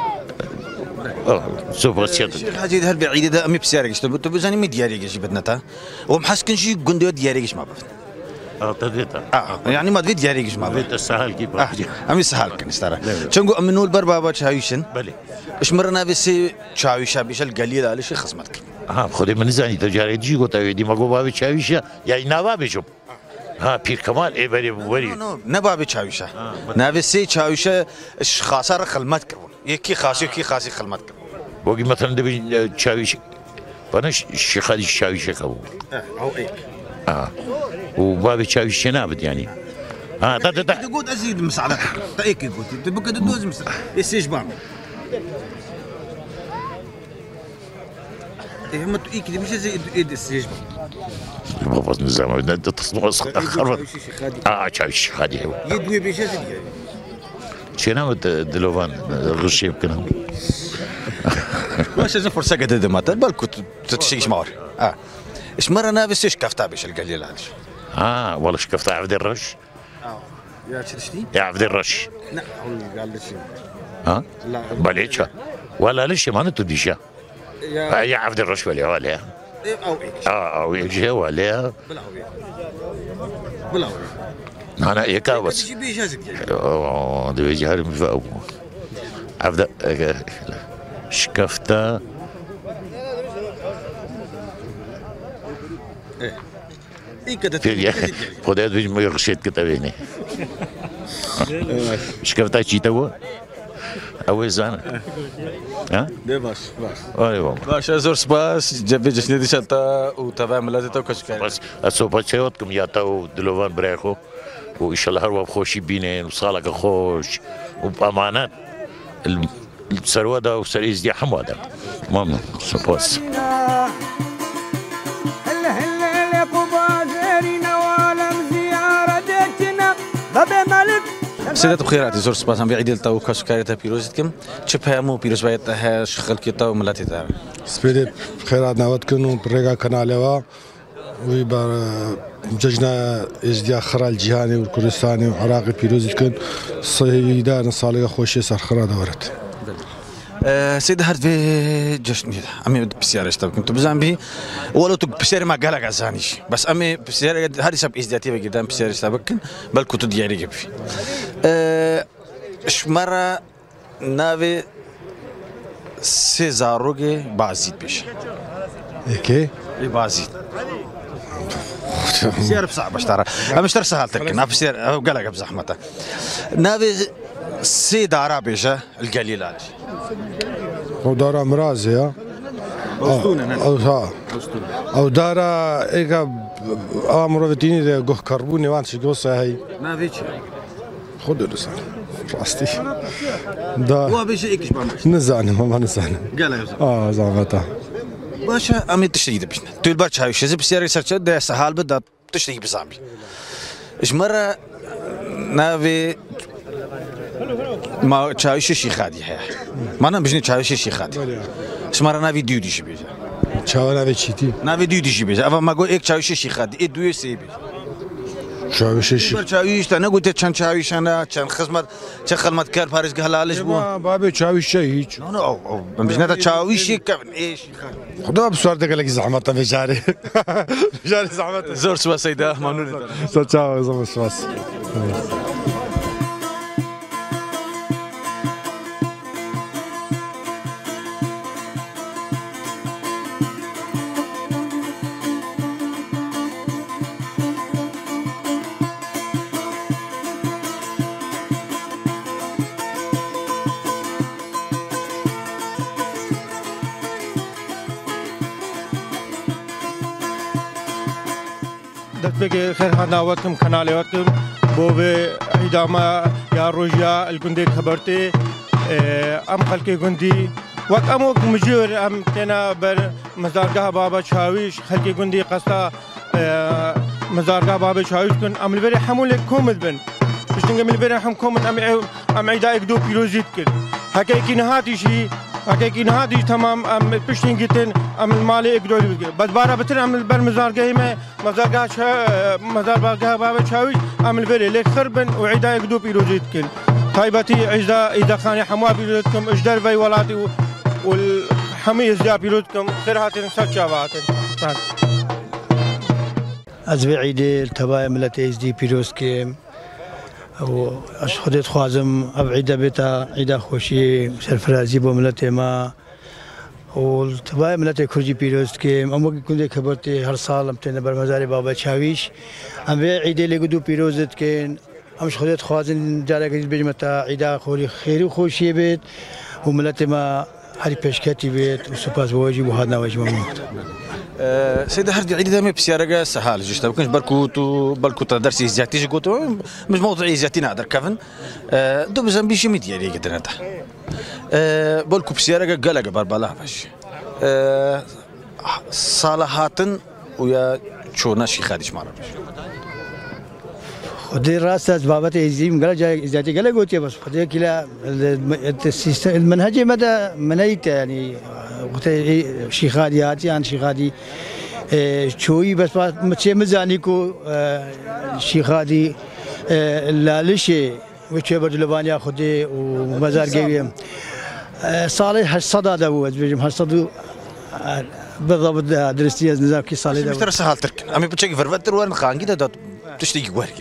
سوف غسيت الحاجه هل بعيده ده امي بسيارك تبو زاني مي دياريك جبتنتا ومحسكن شي قندو دياريك ما بفت تديتا يعني ما تفيد دياريك ما بفت السهل كيف امي سهل كن استرا شنقو امنول بربابا تشاويشن بلي اش مرنا بس تشاويشا بيش القليل على شي خصمتك خودی من زنی تجاری دیجی گوته ویدی مگو بابی چاویشه یا نوا بجم پیر کمال ای بری نبابی چاویشه نوی سی چاویشه خاصه را خلمت کرون یکی خاصی خلمت کرون بوگی مثلا دبی چاویشه بنا شخادی چاویشه کبو او ای وبابي چاویشه نابد يعني تقول ازيد مساعدتك تايك قلت تبقى تدوز مساعدة يسيج بام ايه هم تايك دي مش زي ايد السيج بام ما بس نزام انت تصنع خرب چاویشه خادي يدوي بيش زي شنو دلوفان غش يمكن واش زفر سقط دمات بالكو تشيش مار ايش مره نافس ايش كفتا بيش القليل هذا والله شكفت عبد الرش يا تشتي يا عبد الرش لا قال لي شيء لا بليتش ولا ليش ما نتديش يا عبد الرش ولا او يجي ولا بلا انا ايكا بس ده بيجي هرم فوق عبد شكفتا خدای دوی ما غشيت كتابيني شكفتا چيتا هو او زان ده باش ايوه باش زور سباس جبي جشني دي شتا وتابع ملاتو كشكاري بس اسوبا چيوتكم ياتو دلوان بريخو وان شاء الله هرب خوشي بينين وصالك خوش وبامانات الثروه ده وسريز دي حموده ماما سباس سيدات بخيراتي زور سباس عم بعيد التو كشكاريتا بيروزتكم تشبه مو بيروز بايتها شخل كيتا وملاتي تاع سبيدي بخيرات نواتكن بريغا كنالوا ويبا ججنا ازديا خرا الجهاني والكردستاني وعراقي بيروزتكن صيدان صالحه خوشي سر خرا دورت سيد هاد في جشن امي بسيارة اشتبك انتو بزان به ولو تك بسيارة ما قالك عزانيش بس امي بسيارة هادي سب ازدياتي بقدام بسيارة اشتبكن بل كنتو دياري جيب في اش مرة نافي سيزاروغي بعزيد بيش ايكي بعزيد بسيارة بصعب اشترى اما اشترى سهلتك نافي بسيارة قالك بزحمته نافي سيد عربيجة القليلات او دارا مرازي او دارا ايكا امرو بتيني ده جوه كربوني وانش جوسا هي ما فيش خد الرسالة راستي دا هو بيش ايكش بامش نزعني ما نزعني قال زعمتها باشا امي تشتري بيش تقول برش هاي شيء بسيارة سرچ ده سهال بده تشتري بزامبي ايش مرة نافي ما چاویش شیخادی هست. منم بجنی چاویش شیخادی. شماره نوی دیودیشی بیشه. چاو نوی چیتی؟ نوی دیودیشی بیشه. اول ما گو یک چاویش شیخادی. ای دوی سی بیشه. چاویش شیخ. چاویش تا نگویی چند چاویش نه چند خدمت کار پاریس گهلالش بود. بابی چاویش هیچ. نه من بجنی تا چاویش یک کن ایش. خدا بسوار دکلکی زحمت بیچاره. بیچاره زحمت. زور سوا سیدا ممنون. چاو زمان سواس. بك خير هناوتكم كناليوتكم بوبي عيداما يا روجيا الجندي خبرتي ام خلقي جندي وقت اموك مجير ام تنا بر مزارگاه بابا چاويش خلقي جندي قصدا مزارگاه بابا چاويش كن ام البري حمول كومد بن بشتنگ من البري حم كومد ام عيدا اكدو بيروزيت كن حكاكي نهاتي شي حكاكي نهاتي تمام ام بشتنگتن ام المالي اكدو بس بارا بتر ام البر مزارگاه ما مزارگاه بابا چاويش ام البري لك خربن وعيدا اكدو بيروزيت كن طيبتي اذا خاني حموا بيروزيتكم اجدر في ولاتي والحميز جا بيروزيتكم خير هاتن سچا واتن از عيدي التبايا ملتي اس دي بيروز كيم او اش خديت خوازم اب عيدا بيتا عيدا خوشي سرفرازي بو ملتي ما والتباي ملتي كرجي بيروز كيم أمو كنت خبرتي هر سال أمتنا برمزاري بابا شاويش أم في عيد اللي قدو بيروزت كين أمش خدت خوازن جارك بيجمتا عيدا خوري خير وخوشي بيت وملتي ما هاري بيشكاتي بيت وسباز واجي وهذا واجي ممنوع. سيدي هردي عيد دامي بسيارة سهال جيش تبكنش بالكو درسي زياتيش قلتو مش موضوعي زياتي نقدر كفن دو بزن بيشي ميت يعني قدرنا بالكو بسيارة قلق بربلا باش صالحاتن ويا شو ناشي خادش مرة خدي راسه بابت يزيم قال جاي زياتي قال قلت بس خدي كلا المنهج مدى منيت يعني قلت شيخادياتي عن شيخادي شوي بس متشي مزانيكو شيخادي لا لشي وشي بدلبانيا خدي ومزار قويم صالح هالصدى داوود بيجم هالصدى بالضبط درستي نظام كي صالح داوود ترى سهل ترك امي بتشي فرفتر وين خان كده تشتيق ورقه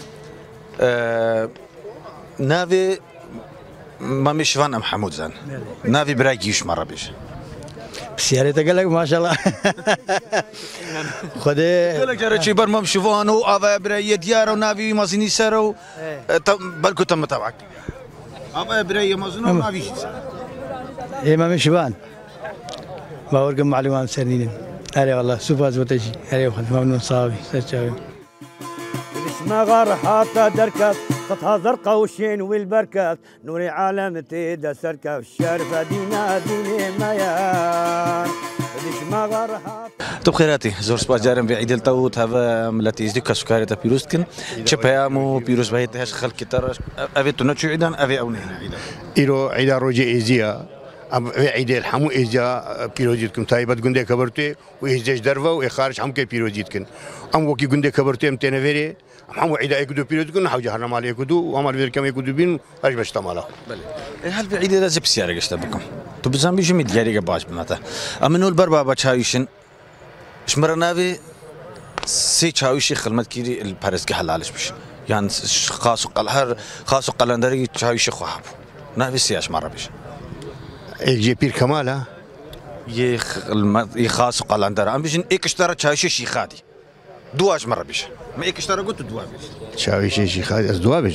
نافي ما مش فان ام حمود زان نافي براكيش مره بيش بسيارة تقلق ما شاء الله خدي قالك جرى شي بر ما مشوفانو افا براي ديارو نافي مازيني سرو بالكو تم تبعك افا براي مازنو ما فيش ايه ما مش فان ما ورقم معلومات سنين هلا والله سوباز وتجي هلا ممنون صافي سجاوي ما غار حاطة دركات خطها زرقاء وشين والبركات نوري عالم تيدا سركة والشارفة دينا ديني ميان ما غار طب خيراتي زور سباس جارم في عيد التوت هذا ملاتي يزدك سكاري تا بيروستكن شبهامو بيروس بهيت هاش خلق كتر افي تنوتشو عيدان افي اونين عيدان ايرو عيدا روجي ايزيا في عيد الحمو ايزيا بيروزيتكم تايبت غندي كبرتي وايزيش درفا وخارج حمكي بيروزيتكن ام وكي غندي كبرتي امتنا فيري حمو عيدا يكدو بيروزيتكن حوجه هرم على يكدو وامر فير كم يكدو بين اش باش تمالا بله هل في عيد لازم سياره قشتبكم تو بزام بيجي ميد ياري باش بمتا امنو البربا بتشايشن شمرنا في سي تشاويشي خدمت كيري الباريس حلالش بش يعني خاص قلندري تشاويشي خواب نافي سياش مره بش جي بير كمالا يخاص قلندر ام بيجن اكشترا تشاويشي شيخادي دواج مره بش ما اكشترا قلت دواج تشاويشي شيخادي از دواج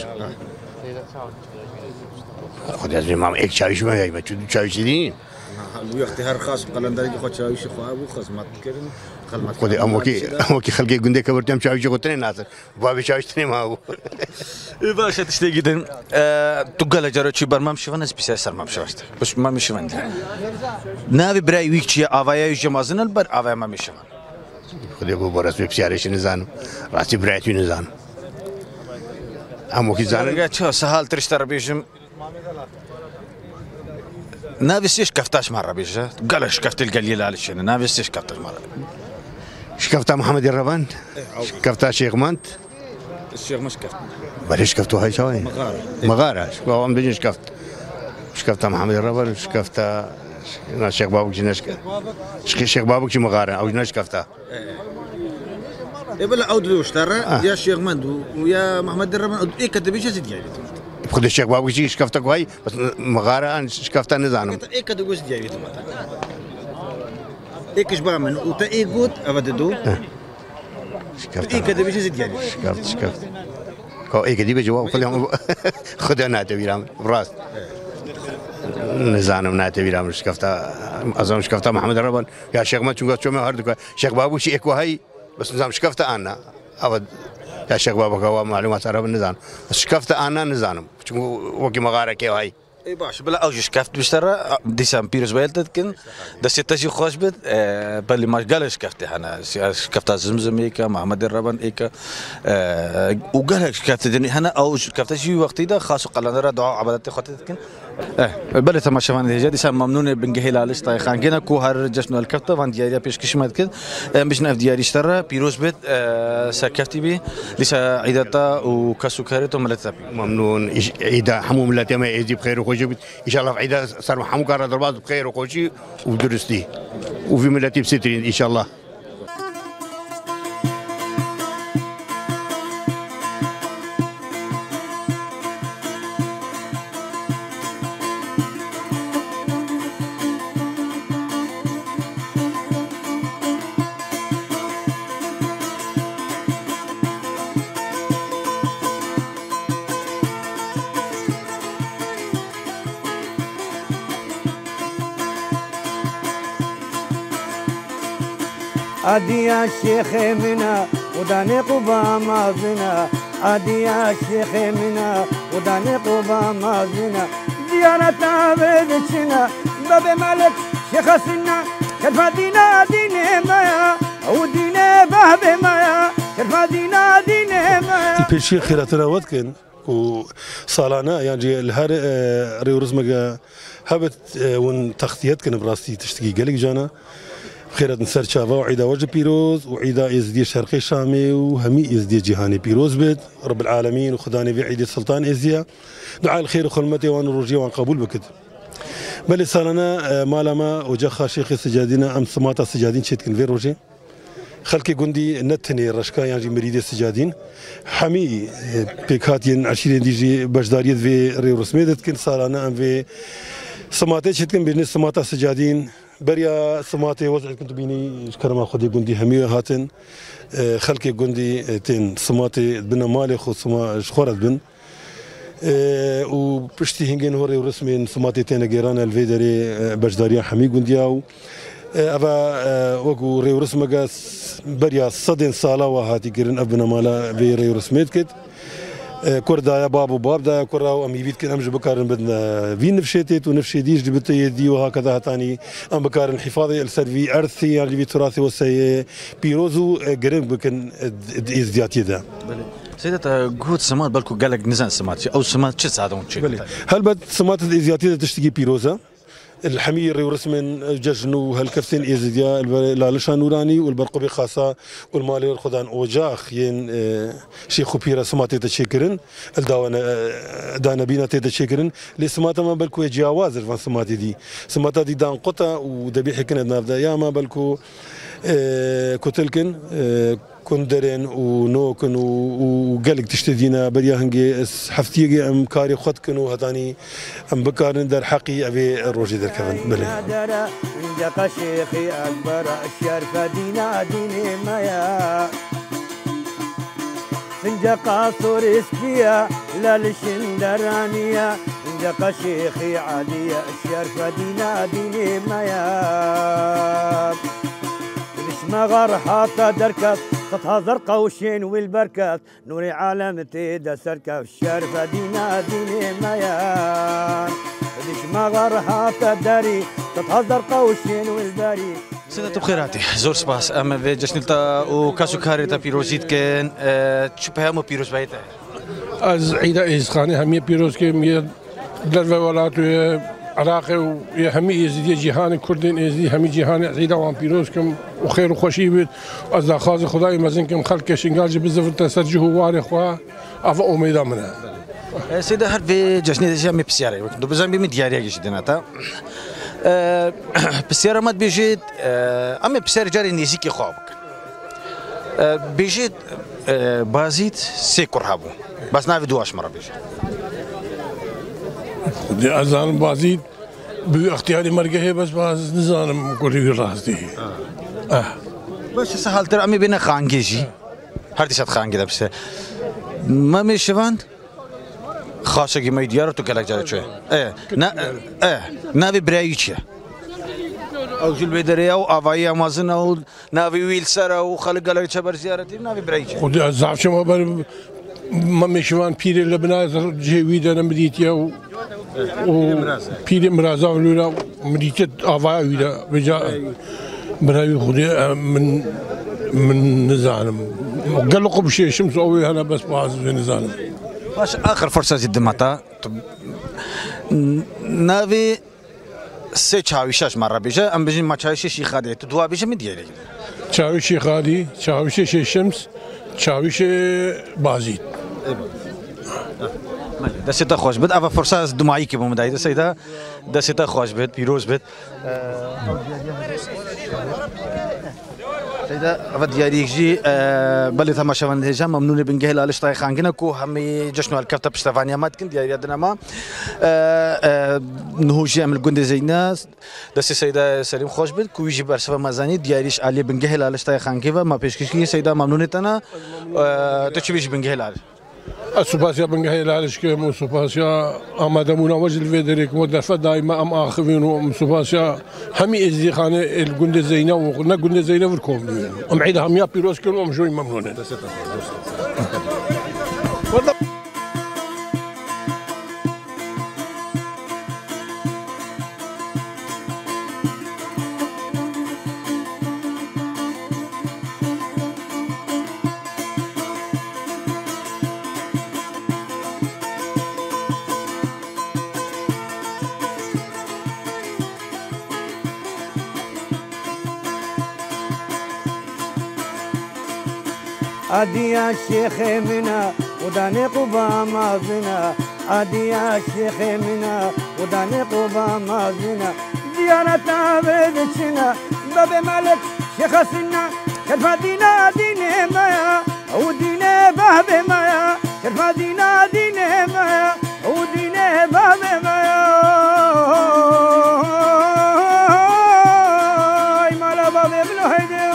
خد از ما اك تشاويشي ما هي ما تشاويشي دي لو اختيار خاص قلندري خو تشاويشي خواب وخدمت كرن خدي اموكي خلقي قندي كبرتم شاويشي قلتني ناصر بابي شاويشتني ما هو باشا تشتي جدا تقال جرى شي برمام شوفنا سبيسيال سر ما مشوشت بس ما مش من نافي براي ويكشي افايا يجمازن البر افايا ما مش خدي ابو برس بسيارش نزان راسي برايتي نزان اموكي زان قالت شو سهال ترشتر بيجم نافي سيش كفتاش مره بيجا قال شكفت القليل على الشيء نافي سيش كفتاش مره شكفتها محمد الربان شكفتها شيخ مانت الشيخ مش كفت بلاش شكفتوا هاي شوي مغاره شو عم بيجي شكفتها محمد الربان شكفتها الشيخ بابك جناش الشيخ بابك شي مغاره او جناش شكفتها بلا اودو اشترى يا شيخ مندو ويا محمد الربان ايه كتبيش زيد يعني خد الشيخ بابك شي شكفتك هاي بس مغاره انا شكفتها نزانم ايه كتبيش زيد يعني ايكش بعمل وتا ايه قوت ابددو شكفت ايه كده بيجي زيد يعني شكفت كو ايه كده بيجي خذهم خذها نعتبرها براس نزانم نعتبرها شكفتها اظن شكفتها محمد الربان يا شيخ ما تشوف شو ما هردك شيخ بابو شي اكو هاي بس نظام شكفتها انا ابد يا شيخ بابك هو معلومات عرب النظام بس شكفتها انا نزانم وكي مغاره كي هاي اي باش بلا اوجش كافت بشترى ديسام بيروز ويلتكن دا ستاجي خوش بد باللي ما قالش كافتي انا كافتا زمزم هيك محمد الربان هيك وقال كافت هنا او كافتا شي وقت ده خاص قال دعاء عبادتي خطتكن بله تماشا فان هجا ديسام ممنون بنجهيل على طاي خان كنا كو هر جشن الكافتا فان دياريا بيش كشمت كد مش نف دياري اشترى بيروز بد سكافتي بي لسه عيدتا وكسكرته ملتبي ممنون عيدا حمو ملتي ما يجي بخير ان شاء الله في عيدا صار محمود قرر ضربات بخير وكل ودرستي وفي ملتي بسترين ان شاء الله. عادي يا شيخ منا وداني قبا مازنا عادي يا شيخ منا وداني قبا مازنا زيارة بدشنا باب ملك شيخ سنا كرفا دينا ديني مايا او ديني باب مايا كرفا دينا ديني مايا البيشي خيراتنا ودكن وصالانا يعني الهار ريو رزمك هبت ون تغطيات كان براستي تشتكي قالك جانا خيرات نسر شافا وعيدا وجه بيروز وعيدا يزدي شرقي شامي وهمي يزدي جهاني بيروز بيت رب العالمين وخداني في عيد السلطان ازيا دعاء الخير وخلمتي وان الرجي وان قبول بكت بل صالنا مالما وجخا شيخ السجادين ام سماتا السجادين شيتكن في روجي خلقي قندي نتني رشكا يعني مريد السجادين حمي بيكاتين عشرين ديجي بجداريت في ريو رسميدت كن صالنا ام في سماتي شيتكن بين سماتا السجادين بريا سماتي وضع كنت بيني كرما خدي قندي همية هاتن خلقي قندي تين سماتي بنا مالي خو سما شخورت بن وبشتي هنجن هوري ورسمين سماتي تين جيران الفيدري بجداريا حمي قندياو أبا وقو ريو رسمك بريا صدين صالة وهاتي كيرن أبنا مالا في ريو رسميت كت كردايا باب وباب دايا كراو أم يبيت كن أمج بكارن بدنا في نفشيتت ونفشي ديش جبت يدي وهكذا تاني أم بكارن حفاظي السرفي أرثي يعني في تراثي وسي بيروزو قريب بكن إزدياتي ذا. سيدة قوت سمات بالكو قالك نزان سمات أو سمات شو هذا ونشيك. هل بد سمات الإزدياتي تشتكي بيروزا؟ الحمير ورسمن ججنو هالكفتين إزديا لالشان نوراني والبرقبي خاصة والمالي والخدان أوجاخ ين شيخو بيرا سماتي تشكرن دانا بينا تشكرن لسماتا ما بالكو يجاواز الفان سماتي دي سماتا دي دان قطع ودبيحي كانت نافدا يا ما بالكو كتلكن كندرن ونوكن وقالك تشتدينا بريا هنجي حفتيجي ام كاري خدكن وهتاني ام بكارن در حقي ابي الروجي در كمان بلي عندك شيخي اكبر الشرف دينا ديني مايا سنجق صور اسكيا لا لشندرانيا عندك شيخي عادي الشرف دينا ديني مايا ما غار حاطة دركات خطها زرقاء وشين والبركات نوري عالمتي دا سركة الشرفة دينا ديني ميان ليش ما غار حاطة داري خطها زرقاء وشين والبري سيدة بخيراتي زور سباس أما في جشنلتا وكاسو كاريتا بيروزيت كان شو بهامو بيروز بايتا از عيدا إزخاني همية بيروز كي مية دلوة ولاتو عراقي وهمي يزيد جهان كردين يزيد همي جهان عيدا وان بيروزكم وخير وخوشي بيت أزا خازي خداي مازنكم خلق شنقال بزاف تسجه واري خوا أفا أميدا منها سيدة هر في جشني جامي بسياري وكندو بزان بيمي دياريا جديناتا بسيارة مات بيجيت أمي بسيارة جاري نيزيكي خوابك بيجيت بازيت سيكور هابو بس نافي دواش مرة بيجيت دي أزان بازيد باختياري مرقه بس نزانم كوري راسدي بس سهل ترى أمي بينا خانجيجي هردي شات خانجي ده بس ما مشيفان خاصة كي ما يديارو تكلك جالك شوي نافي برايتشيا أو جل بدري أو أفايا مازن أو نافي ويلسر أو خلق جالك شبر زيارتي نافي برايتشيا خد الزعف شو ما مشيفان بيري لبنان جيويدا نمديتيا و بيري مرازا ولولا مديتة أفايا ويدا بجا براي خدي من نزانم قلقوا بشيء شمس أوي أنا بس بعض في نزانم باش آخر فرصة جد ماتا نافي سه چاویشش مرة بيجا أم بيجي ما چاویش شيخ هادي تدوا بيجا مديالي چاویش شيخ هادي چاویش شمس چاویش بازيد دسته خوش بد أفا فرصة دماغي كي بمدايد سيدا دسته خوش بد بيروز بد سيدا أفا دياري جي بلي تماشاوان هجا ممنون بنجهل على شطاي خانجنا كو همي جشنو الكفتة بشتفانيا مات كن دياري عندنا ما نهوجي عمل جندي زيناس دسته سيدا سليم خوش بد كو يجي برشفة مزاني دياريش علي بنجهل على شطاي خانجيفا ما بيشكيش سيدا ممنون تنا تشويش بنجهل على السوباسيا بنجهي لالش كم وسوباسيا أما دمونا وجه الفيدريك ودفع دائما أم آخرين وسوباسيا همي إزدي خانة الجند زينة وقلنا جند زينة وركوم أم عيد هميا بيروز كلهم أم جوي ممنونين. عادي يا شيخ منا وداني قبا ما زنا عادي يا شيخ منا وداني قبا ما زنا ديانة بدشنا باب ملك شيخ سنا شرف دينا دين مايا ودين باب مايا شرف دينا دين مايا ودين باب مايا مالا باب ابن هيدي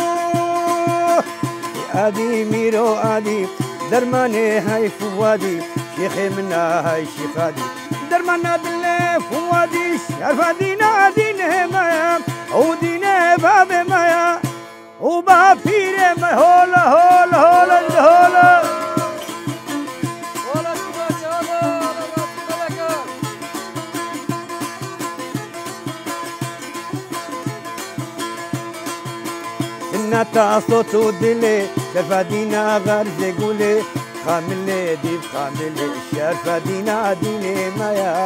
آدي ميرو آدي درماني هاي فوادي شيخي منا هاي شيخادي درمانا دلي فوادي شرف دينا دين مايا ودين باب مايا وباب فيري ما هولا هولا هولا هولا سنتا صوت ودلي شرفادينا غرزي قولي خاملي ديب خاملي شرفادينا ديني مايا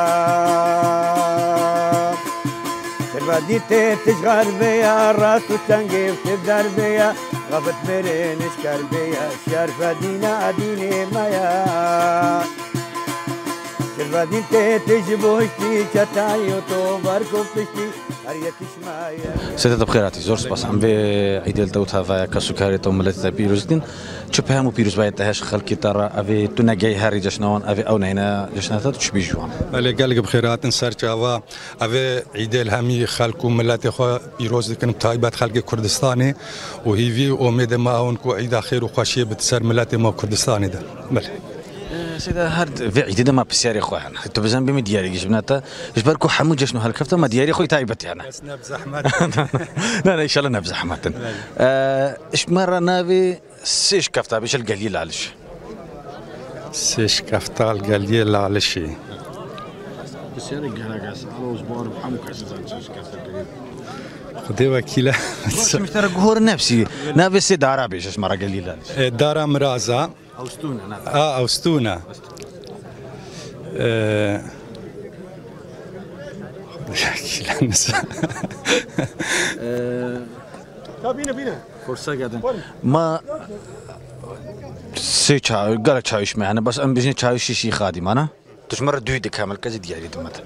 شرفاديتي تشغر بيا راسو تنقيف تبدر بيا غفت مرين اشكر بيا شرفادينا ديني مايا شرفاديتي تجبوشتي شتايو توبركو بشتي سيدة بخيراتي زور سباس عم في عيد الدوت هذا كسكري تو ملت بيروزدين شبهم وبيروز بايت تهش خلقي ترى أبي تناجي هاري جشنون أبي أو نينا جشنات تشبي جوان. اللي قال بخيرات نصر جوا أبي عيد الهمي خلقو ملت خو بيروز كن طيبات خلق كردستاني وهي في أميد ما هونكو عيد خير وخشية بتسر ملت ما كردستاني ده. بله. سيدا هارد في عيد ما بسياري خوان تو بزن بمدياري جبناتا جبركو حمود جشنو هالكفته ما دياري خوي تايبتي انا بس نبز احمد لا ان شاء الله نبز احمد ايش مره نافي سيش كفته بيش القليل علش سيش كفته القليل علش بسياري قراقاس روز بور بحمو كاسزان سيش كفته القليل خدي وكيله مش ترى جهور نفسي نافي سيد عربي ايش مره قليل علش دار مرازا أوستونا نعم. أوستونا بينا فرصة قاعدين ما سي تشاو قال تشاوش معنا بس أم بيجي تشاوش شيء خادم أنا تشمر دويدك كامل كذا ديالي دمت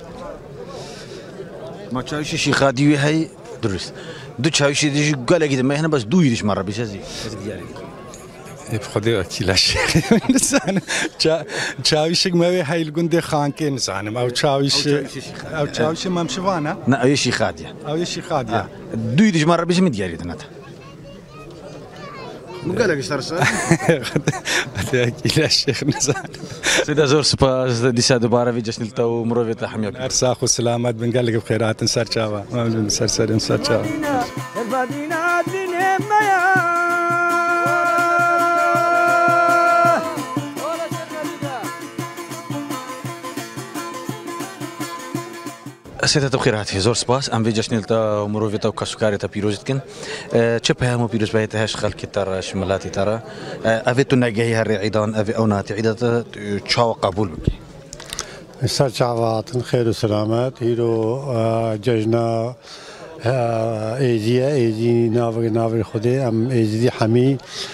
ما تشاوش شيء خادي هاي درس دو تشاوش ديجي قال كذا ما هنا بس دويدش مرة بيسازي ديالي بخدي أكيد شيء إنسان تشاويشك ما في هاي الجندي خان كين إنسان أو تشاويش ما مشوانا لا أي شيء خادية أو شيء خادية دويدش مرة بيجي مدياري دنات مقالك ايش ترى أكيد الشيخ نزان سيدا زور سباس دي سادو بارا في جشن التو مروفي تحميك أرساخ والسلامات بنقلق بخيرات نسار شاوا ما نسار نسار شاوا سيدة بخيراتي زور سباس أم في جشن تا مروفي تا وكسكاري تا بيروزت كن تشبه مو بيروز بايت هاش خلقي ترى شملاتي ترى أبي تناجي هالري عيدان أبي أوناتي عيدة تشاو قبول بك مساء شعبات خير وسلامات هيرو ججنا ايزي نافر خودي ام ايزي حمي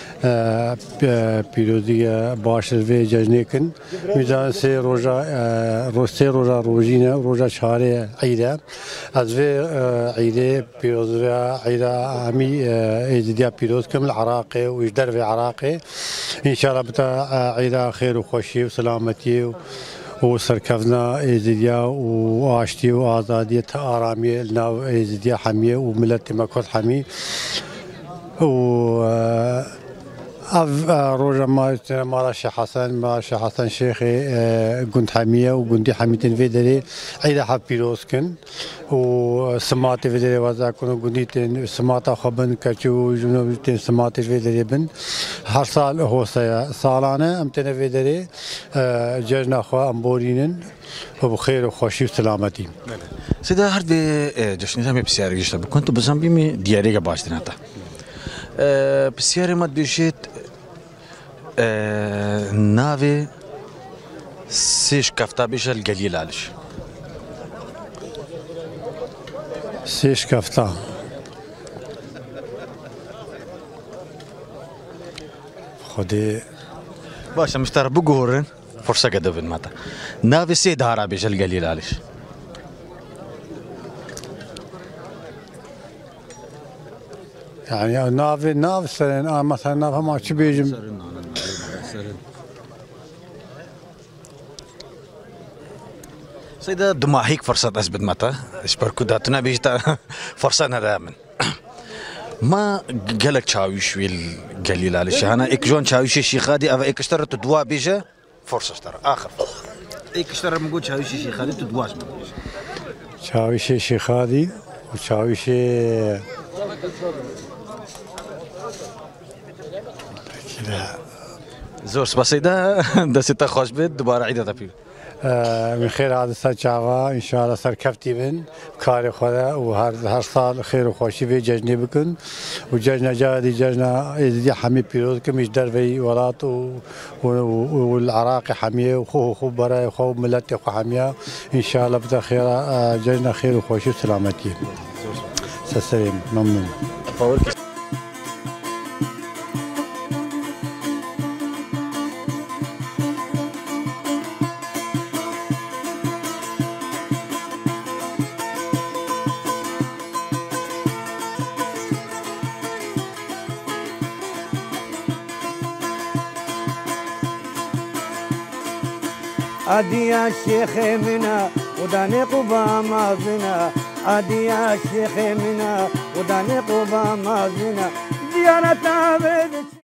پیروزی باش و جشن کن میزان سه روزا روزینه روزا چهاره عیده از و عیده پیروز و عیده همی ایزدیا پیروز کم العراق و اجدر و عراق ان شاء الله بتا عیده خیر و خوشی و سلامتی و سرکفنا ایزدیا و آشتی و آزادی آرامی ناو ایزدیا حمیه و ملت مکوت حمی و روجا ما شيخ حسن شيخي قند حمية وقندي حميتين فيدري عيدا حب بيروسكن وسماتي فيدري وزاكن وقندي سماتا خبن كاتشو جنوبتين سماتي فيدري بن هر سال هو سالانة امتنا فيدري ججنا خوا امبورينن وبخير وخوشي وسلامتي. سيدا هرد جشني زمي بسياري جشتا كنت بزنبي مي دياريغا باشتناتا. بسياري ما بيشيت نافي سيش كفتا بيش القليل علش سيش كفتا خدي باشا مشتر بقورن فرصة قد بن ماتا نافي سي دارا بيش القليل علش يعني ناف سرين مثلا ناف ما شو بيجم سيدا دماهيك فرصة أثبت متى إشبركو داتنا بيجتا فرصة ندامن ما قالك شاويش ويل قليل على شيء أنا إك جون شاويش الشيخادي أو إك اشترت دوا بيجا فرصة اشترى آخر إك اشترى مقول شاويش الشيخادي تدواش شاويش الشيخادي وشاويش زور سباسيدا دسيتا خوش بيت دوباره عيدة تبي من خير هذا السجاوة إن شاء الله سركفتي من كاري خدا وهر صار خير وخوشي في ججني بكن وججنا جادي ججنا إذا حمي بيروز كمش دربي ولات والعراقي حمية وخو براي وخو ملتي وخو حمية إن شاء الله بتا خير ججنا خير وخوشي وسلامتي. سلام ممنون. عادي يا شيخ منا وداني قبا ما زنا عادي يا شيخ منا وداني قبا ما زنا زيارة عبد